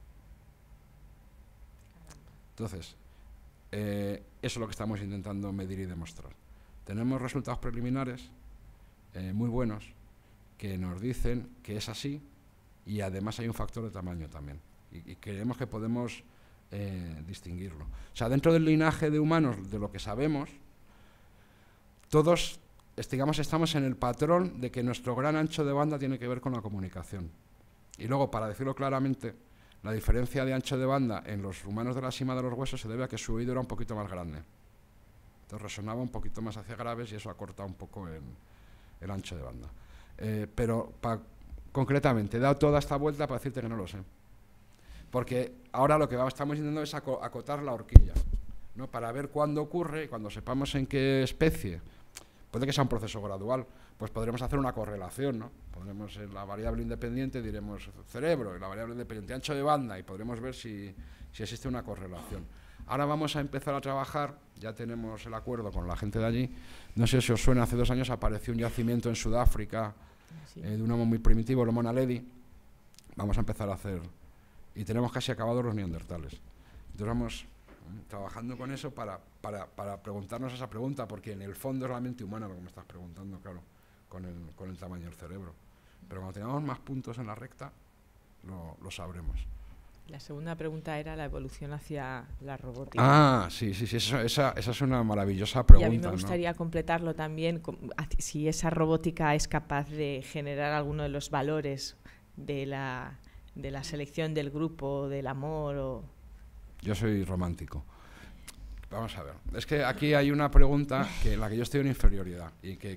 Entonces, eso es lo que estamos intentando medir y demostrar. Tenemos resultados preliminares muy buenos que nos dicen que es así y además hay un factor de tamaño también. Y creemos que podemos distinguirlo. O sea, dentro del linaje de humanos, de lo que sabemos, todos, digamos, estamos en el patrón de que nuestro gran ancho de banda tiene que ver con la comunicación. Y luego, para decirlo claramente, la diferencia de ancho de banda en los humanos de la cima de los huesos se debe a que su oído era un poquito más grande. Entonces resonaba un poquito más hacia graves y eso ha cortado un poco el ancho de banda. Pero concretamente, he dado toda esta vuelta para decirte que no lo sé. Porque ahora lo que estamos intentando es acotar la horquilla, ¿no? Para ver cuándo ocurre y cuando sepamos en qué especie, puede que sea un proceso gradual, pues podremos hacer una correlación, ¿no? Podremos en la variable independiente diremos cerebro y la variable independiente ancho de banda y podremos ver si existe una correlación. Ahora vamos a empezar a trabajar, ya tenemos el acuerdo con la gente de allí, no sé si os suena, hace 2 años apareció un yacimiento en Sudáfrica de un homo muy primitivo, el Homo naledi. Vamos a empezar a hacer, y tenemos casi acabados los neandertales. Entonces vamos trabajando con eso para preguntarnos esa pregunta, porque en el fondo es la mente humana lo que me estás preguntando, claro, con el tamaño del cerebro. Pero cuando tengamos más puntos en la recta, lo sabremos. La segunda pregunta era la evolución hacia la robótica. Ah, sí, esa es una maravillosa pregunta. Y a mí me gustaría completarlo también, si esa robótica es capaz de generar alguno de los valores de la selección del grupo, del amor. Yo soy romántico. Vamos a ver. Es que aquí hay una pregunta en la que yo estoy en inferioridad y que...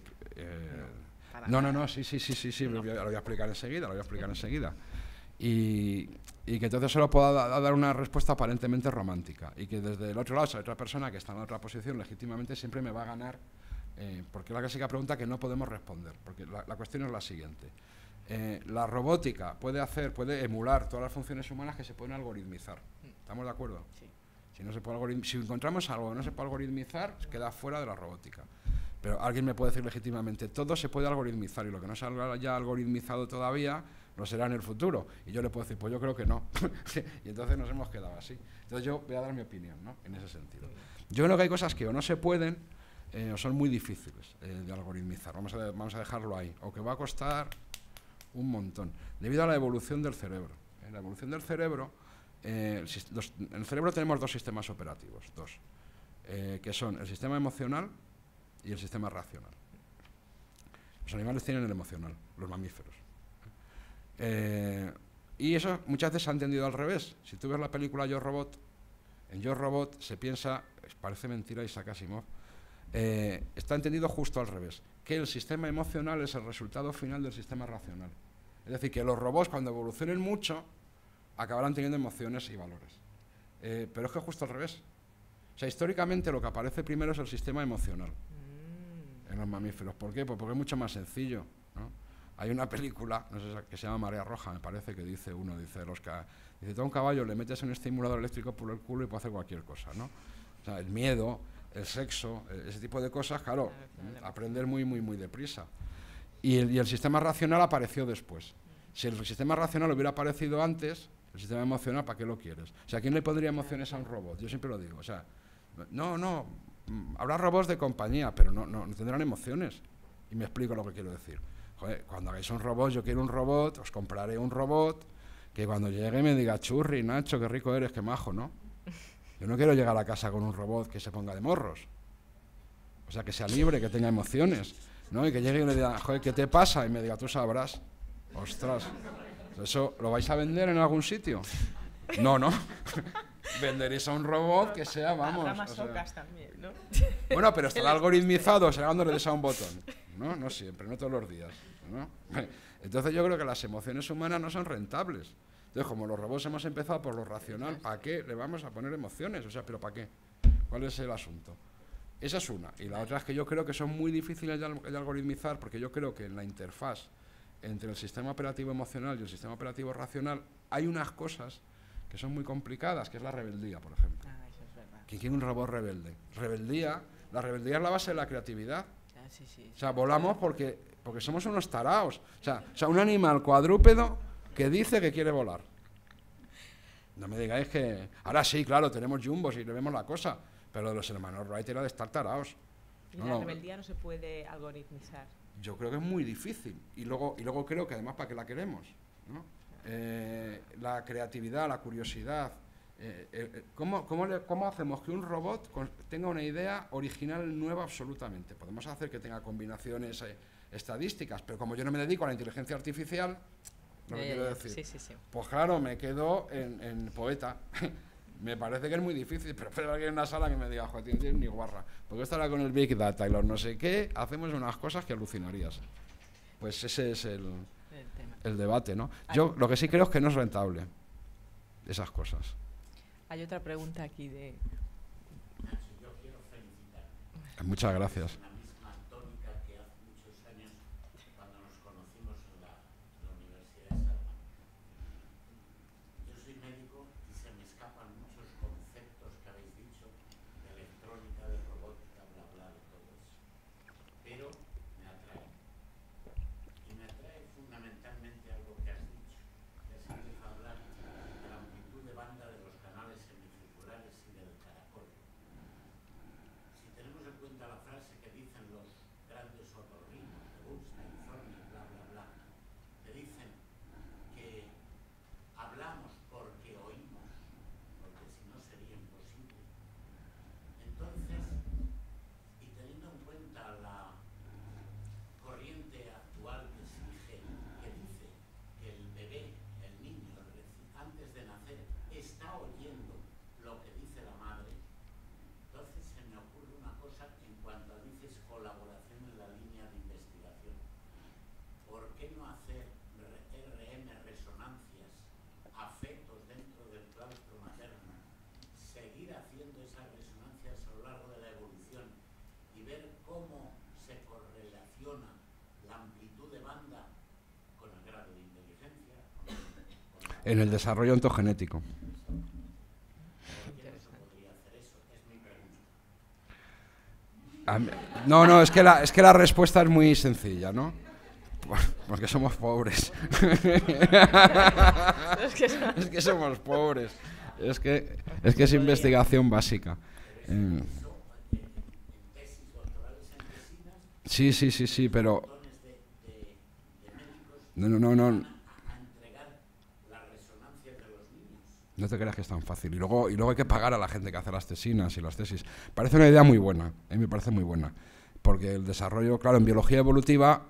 sí, lo voy a explicar enseguida, Y que entonces solo puedo dar una respuesta aparentemente romántica y que desde el otro lado, esa otra persona que está en otra posición legítimamente siempre me va a ganar, porque es la clásica pregunta que no podemos responder, porque la cuestión es la siguiente. La robótica puede emular todas las funciones humanas que se pueden algoritmizar. ¿Estamos de acuerdo? Sí. Si encontramos algo que no se puede algoritmizar, queda fuera de la robótica. Pero alguien me puede decir legítimamente, todo se puede algoritmizar y lo que no se haya algoritmizado todavía lo será en el futuro. Y yo le puedo decir, pues yo creo que no. Y entonces nos hemos quedado así. Entonces yo voy a dar mi opinión, ¿no? En ese sentido. Yo creo que hay cosas que o no se pueden o son muy difíciles de algoritmizar. Vamos a dejarlo ahí. O que va a costar un montón. Debido a la evolución del cerebro. En la evolución del cerebro, en el cerebro tenemos 2 sistemas operativos. Que son el sistema emocional y el sistema racional. Los animales tienen el emocional, los mamíferos. Y eso muchas veces se ha entendido al revés. Si tú ves la película Yo Robot, en Yo Robot se piensa, parece mentira Isaac Asimov, está entendido justo al revés, que el sistema emocional es el resultado final del sistema racional. Es decir, que los robots cuando evolucionen mucho acabarán teniendo emociones y valores. Pero es que es justo al revés. O sea, históricamente lo que aparece primero es el sistema emocional en los mamíferos. ¿Por qué? Pues porque es mucho más sencillo, ¿no? Hay una película, no sé, que se llama Marea Roja, me parece, que dice dice, tú a un caballo le metes un estimulador eléctrico por el culo y puede hacer cualquier cosa, ¿no? O sea, el miedo, el sexo, ese tipo de cosas, claro, aprender muy, muy, muy deprisa. Y el sistema racional apareció después. Si el sistema racional hubiera aparecido antes, el sistema emocional, ¿para qué lo quieres? O sea, ¿quién le pondría emociones a un robot? Yo siempre lo digo, o sea, no, habrá robots de compañía, pero no tendrán emociones. Y me explico lo que quiero decir. Joder, cuando hagáis un robot, yo quiero un robot, os compraré un robot, que cuando llegue me diga, churri, Nacho, qué rico eres, qué majo, ¿no? Yo no quiero llegar a casa con un robot que se ponga de morros. O sea, que sea libre, que tenga emociones, ¿no? Y que llegue y le diga, joder, ¿qué te pasa? Y me diga, tú sabrás. Ostras, ¿eso lo vais a vender en algún sitio? No. Venderéis a un robot que sea, vamos... Habrá masocas también, ¿no? Bueno, pero estará algoritmizado, será cuando le des a un botón. No siempre, no todos los días, ¿no? Entonces yo creo que las emociones humanas no son rentables. Entonces, como los robots hemos empezado por lo racional, ¿para qué le vamos a poner emociones? O sea, ¿pero para qué? ¿Cuál es el asunto? Esa es una. Y la otra es que yo creo que son muy difíciles de algoritmizar, porque yo creo que en la interfaz entre el sistema operativo emocional y el sistema operativo racional hay unas cosas que son muy complicadas, que es la rebeldía, por ejemplo. Eso es verdad. ¿Quién quiere un robot rebelde? La rebeldía es la base de la creatividad. Sí. O sea, volamos porque somos unos taraos. O sea, un animal cuadrúpedo que dice que quiere volar. No me digáis que... Ahora sí, claro, tenemos jumbos y le vemos la cosa, pero de los hermanos Wright era de estar taraos. Y la rebeldía no se puede algoritmizar. Yo creo que es muy difícil. Y luego creo que además, ¿para qué la queremos? ¿No? La creatividad, la curiosidad. ¿Cómo hacemos que un robot tenga una idea original nueva absolutamente? Podemos hacer que tenga combinaciones estadísticas, pero como yo no me dedico a la inteligencia artificial, lo que quiero decir, Sí. pues claro, me quedo en poeta. Me parece que es muy difícil, pero espero que en una sala que me diga, joder, tienes ni guarra, porque estará con el Big Data y los no sé qué, hacemos unas cosas que alucinarías. Pues ese es el debate, ¿no? Yo lo que sí creo es que no es rentable esas cosas. Hay otra pregunta aquí de... Nacho, yo quiero felicitar. Muchas gracias. La misma tónica que hace muchos años cuando nos conocimos en la Universidad de Salamanca. Yo soy médico y se me escapan muchos conceptos que habéis dicho de electrónica, de robótica, bla, bla, de todo eso. Pero me atrae. Y me atrae fundamentalmente algo que has dicho. Que has empezado a hablar de la amplitud de banda de los canales semicirculares y del caracol. Si tenemos en cuenta la frase que dicen los grandes otorrinos de Buxton, Thorne, bla, bla, bla, que dicen que hablamos porque oímos, porque si no sería imposible. Entonces, y teniendo en cuenta la corriente actual que exige, que dice que el bebé, el niño, antes de nacer, está oyendo lo que dice la madre, entonces se me ocurre una cosa en cuanto a dices colaboración en la línea de investigación. ¿Por qué no hacer RM, resonancias a fetos dentro del claustro materno, seguir haciendo esas resonancias a lo largo de la evolución y ver cómo se correlaciona la amplitud de banda con el grado de inteligencia? En el desarrollo ontogenético. ¿Por qué no se podría hacer eso? Es mi pregunta. No, es que la respuesta es muy sencilla, ¿no? Porque somos pobres. Es que somos pobres. Es que es investigación básica. Tesis doctorales en medicinas, Sí, pero... montones de médicos No. a entregar las resonancias de los niños. No te creas que es tan fácil. Y luego hay que pagar a la gente que hace las tesinas y las tesis. Parece una idea muy buena, a mí me parece muy buena. Porque el desarrollo, claro, en biología evolutiva,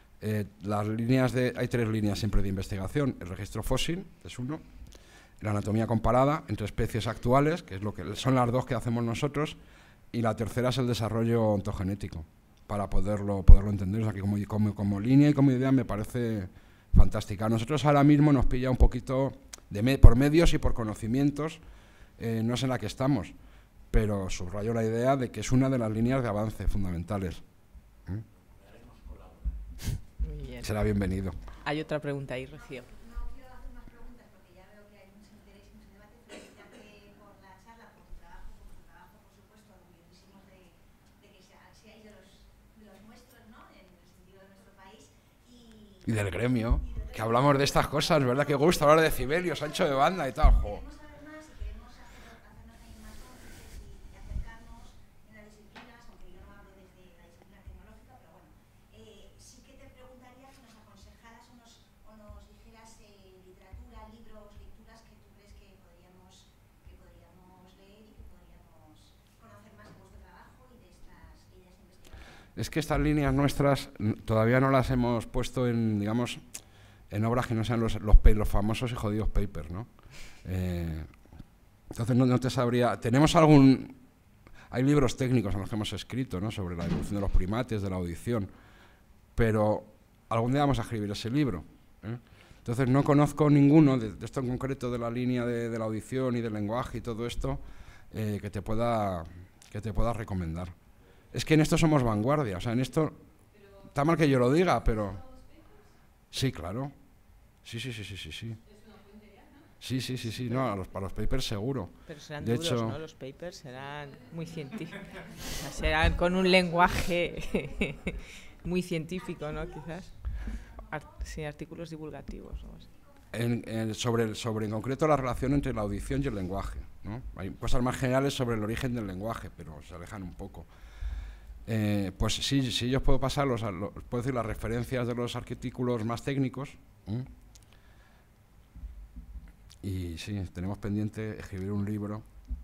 hay 3 líneas siempre de investigación. El registro fósil, que es uno. La anatomía comparada entre especies actuales, que es son las 2 que hacemos nosotros. Y la tercera es el desarrollo ontogenético, para poderlo entender. O sea, que como línea y como idea me parece fantástica. A nosotros ahora mismo nos pilla un poquito por medios y por conocimientos, no es en la que estamos, pero subrayo la idea de que es una de las líneas de avance fundamentales. Muy bien. Bien. será bienvenido. Hay otra pregunta ahí, Rocío. No quiero hacer más preguntas porque ya veo que hay mucho interés y mucho debate. Felicitarte por la charla, por tu trabajo, por supuesto, orgullosísimos de que seáis de los nuestros, ¿no? En el sentido de nuestro país. Y del gremio, que hablamos de estas cosas, ¿verdad? Qué gusto hablar de Cibelius, ancho de banda y tal. Jo. Queremos saber más y queremos hacernos también más cómplices y acercarnos en las disciplinas, aunque yo no hablo desde la disciplina tecnológica, pero bueno, sí que te preguntaría que nos aconsejaras o nos dijeras literatura, libros, lecturas que tú crees que podríamos leer y que podríamos conocer más de vuestro trabajo y de estas ideas investigativas. Es que estas líneas nuestras todavía no las hemos puesto en, digamos, en obras que no sean los famosos y jodidos papers, ¿no? Entonces no te sabría... Hay libros técnicos en los que hemos escrito, ¿no? Sobre la evolución de los primates, de la audición, pero algún día vamos a escribir ese libro, ¿eh? Entonces no conozco ninguno de esto en concreto, de la línea de la audición y del lenguaje y todo esto, que te pueda recomendar. Es que en esto somos vanguardia, o sea, en esto... Está mal que yo lo diga, pero... Sí, claro. Sí. Sí, no, para los papers seguro. Pero serán de duros, hecho, ¿no? Los papers serán muy científicos. O sea, serán con un lenguaje muy científico, ¿no? Quizás. Sí, artículos divulgativos. ¿No? Sobre en concreto la relación entre la audición y el lenguaje, ¿no? Hay cosas más generales sobre el origen del lenguaje, pero se alejan un poco. Pues sí, yo os puedo pasar puedo decir las referencias de los artículos más técnicos. Y sí, tenemos pendiente escribir un libro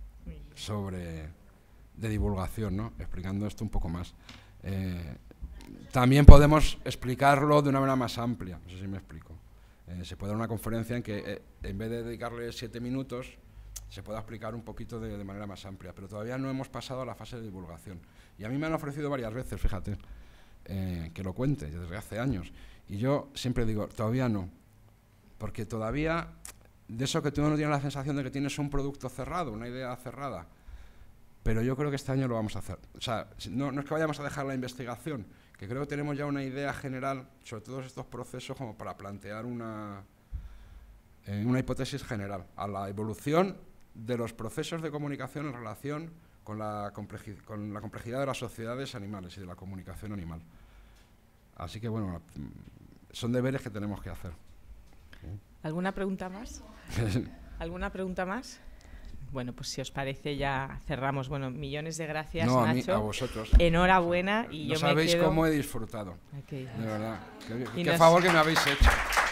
de divulgación, ¿no? Explicando esto un poco más. También podemos explicarlo de una manera más amplia, no sé si me explico. Se puede dar una conferencia en que en vez de dedicarle 7 minutos, se pueda explicar un poquito de manera más amplia, pero todavía no hemos pasado a la fase de divulgación. Y a mí me han ofrecido varias veces, fíjate, que lo cuente desde hace años. Y yo siempre digo, todavía no, porque todavía, de eso que tú no tienes la sensación de que tienes un producto cerrado, una idea cerrada, pero yo creo que este año lo vamos a hacer. O sea, no es que vayamos a dejar la investigación, que creo que tenemos ya una idea general sobre todos estos procesos como para plantear una hipótesis general a la evolución de los procesos de comunicación en relación con la complejidad de las sociedades animales y de la comunicación animal. Así que, bueno, son deberes que tenemos que hacer. ¿Alguna pregunta más? ¿Alguna pregunta más? Bueno, pues si os parece ya cerramos. Bueno, millones de gracias, no, Nacho. A vosotros. Enhorabuena. Y no yo sabéis me quedo... cómo he disfrutado. Okay. De verdad. Qué favor que me habéis hecho.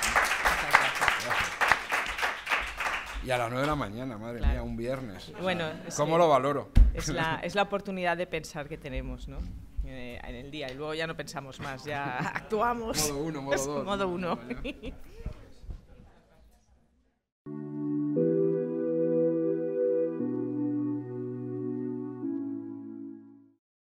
Y a las 9 de la mañana, madre mía, un viernes. Bueno, ¿cómo lo valoro? Es la oportunidad de pensar que tenemos, ¿no? En el día. Y luego ya no pensamos más, ya actuamos. Modo 1, modo 2. Modo 1.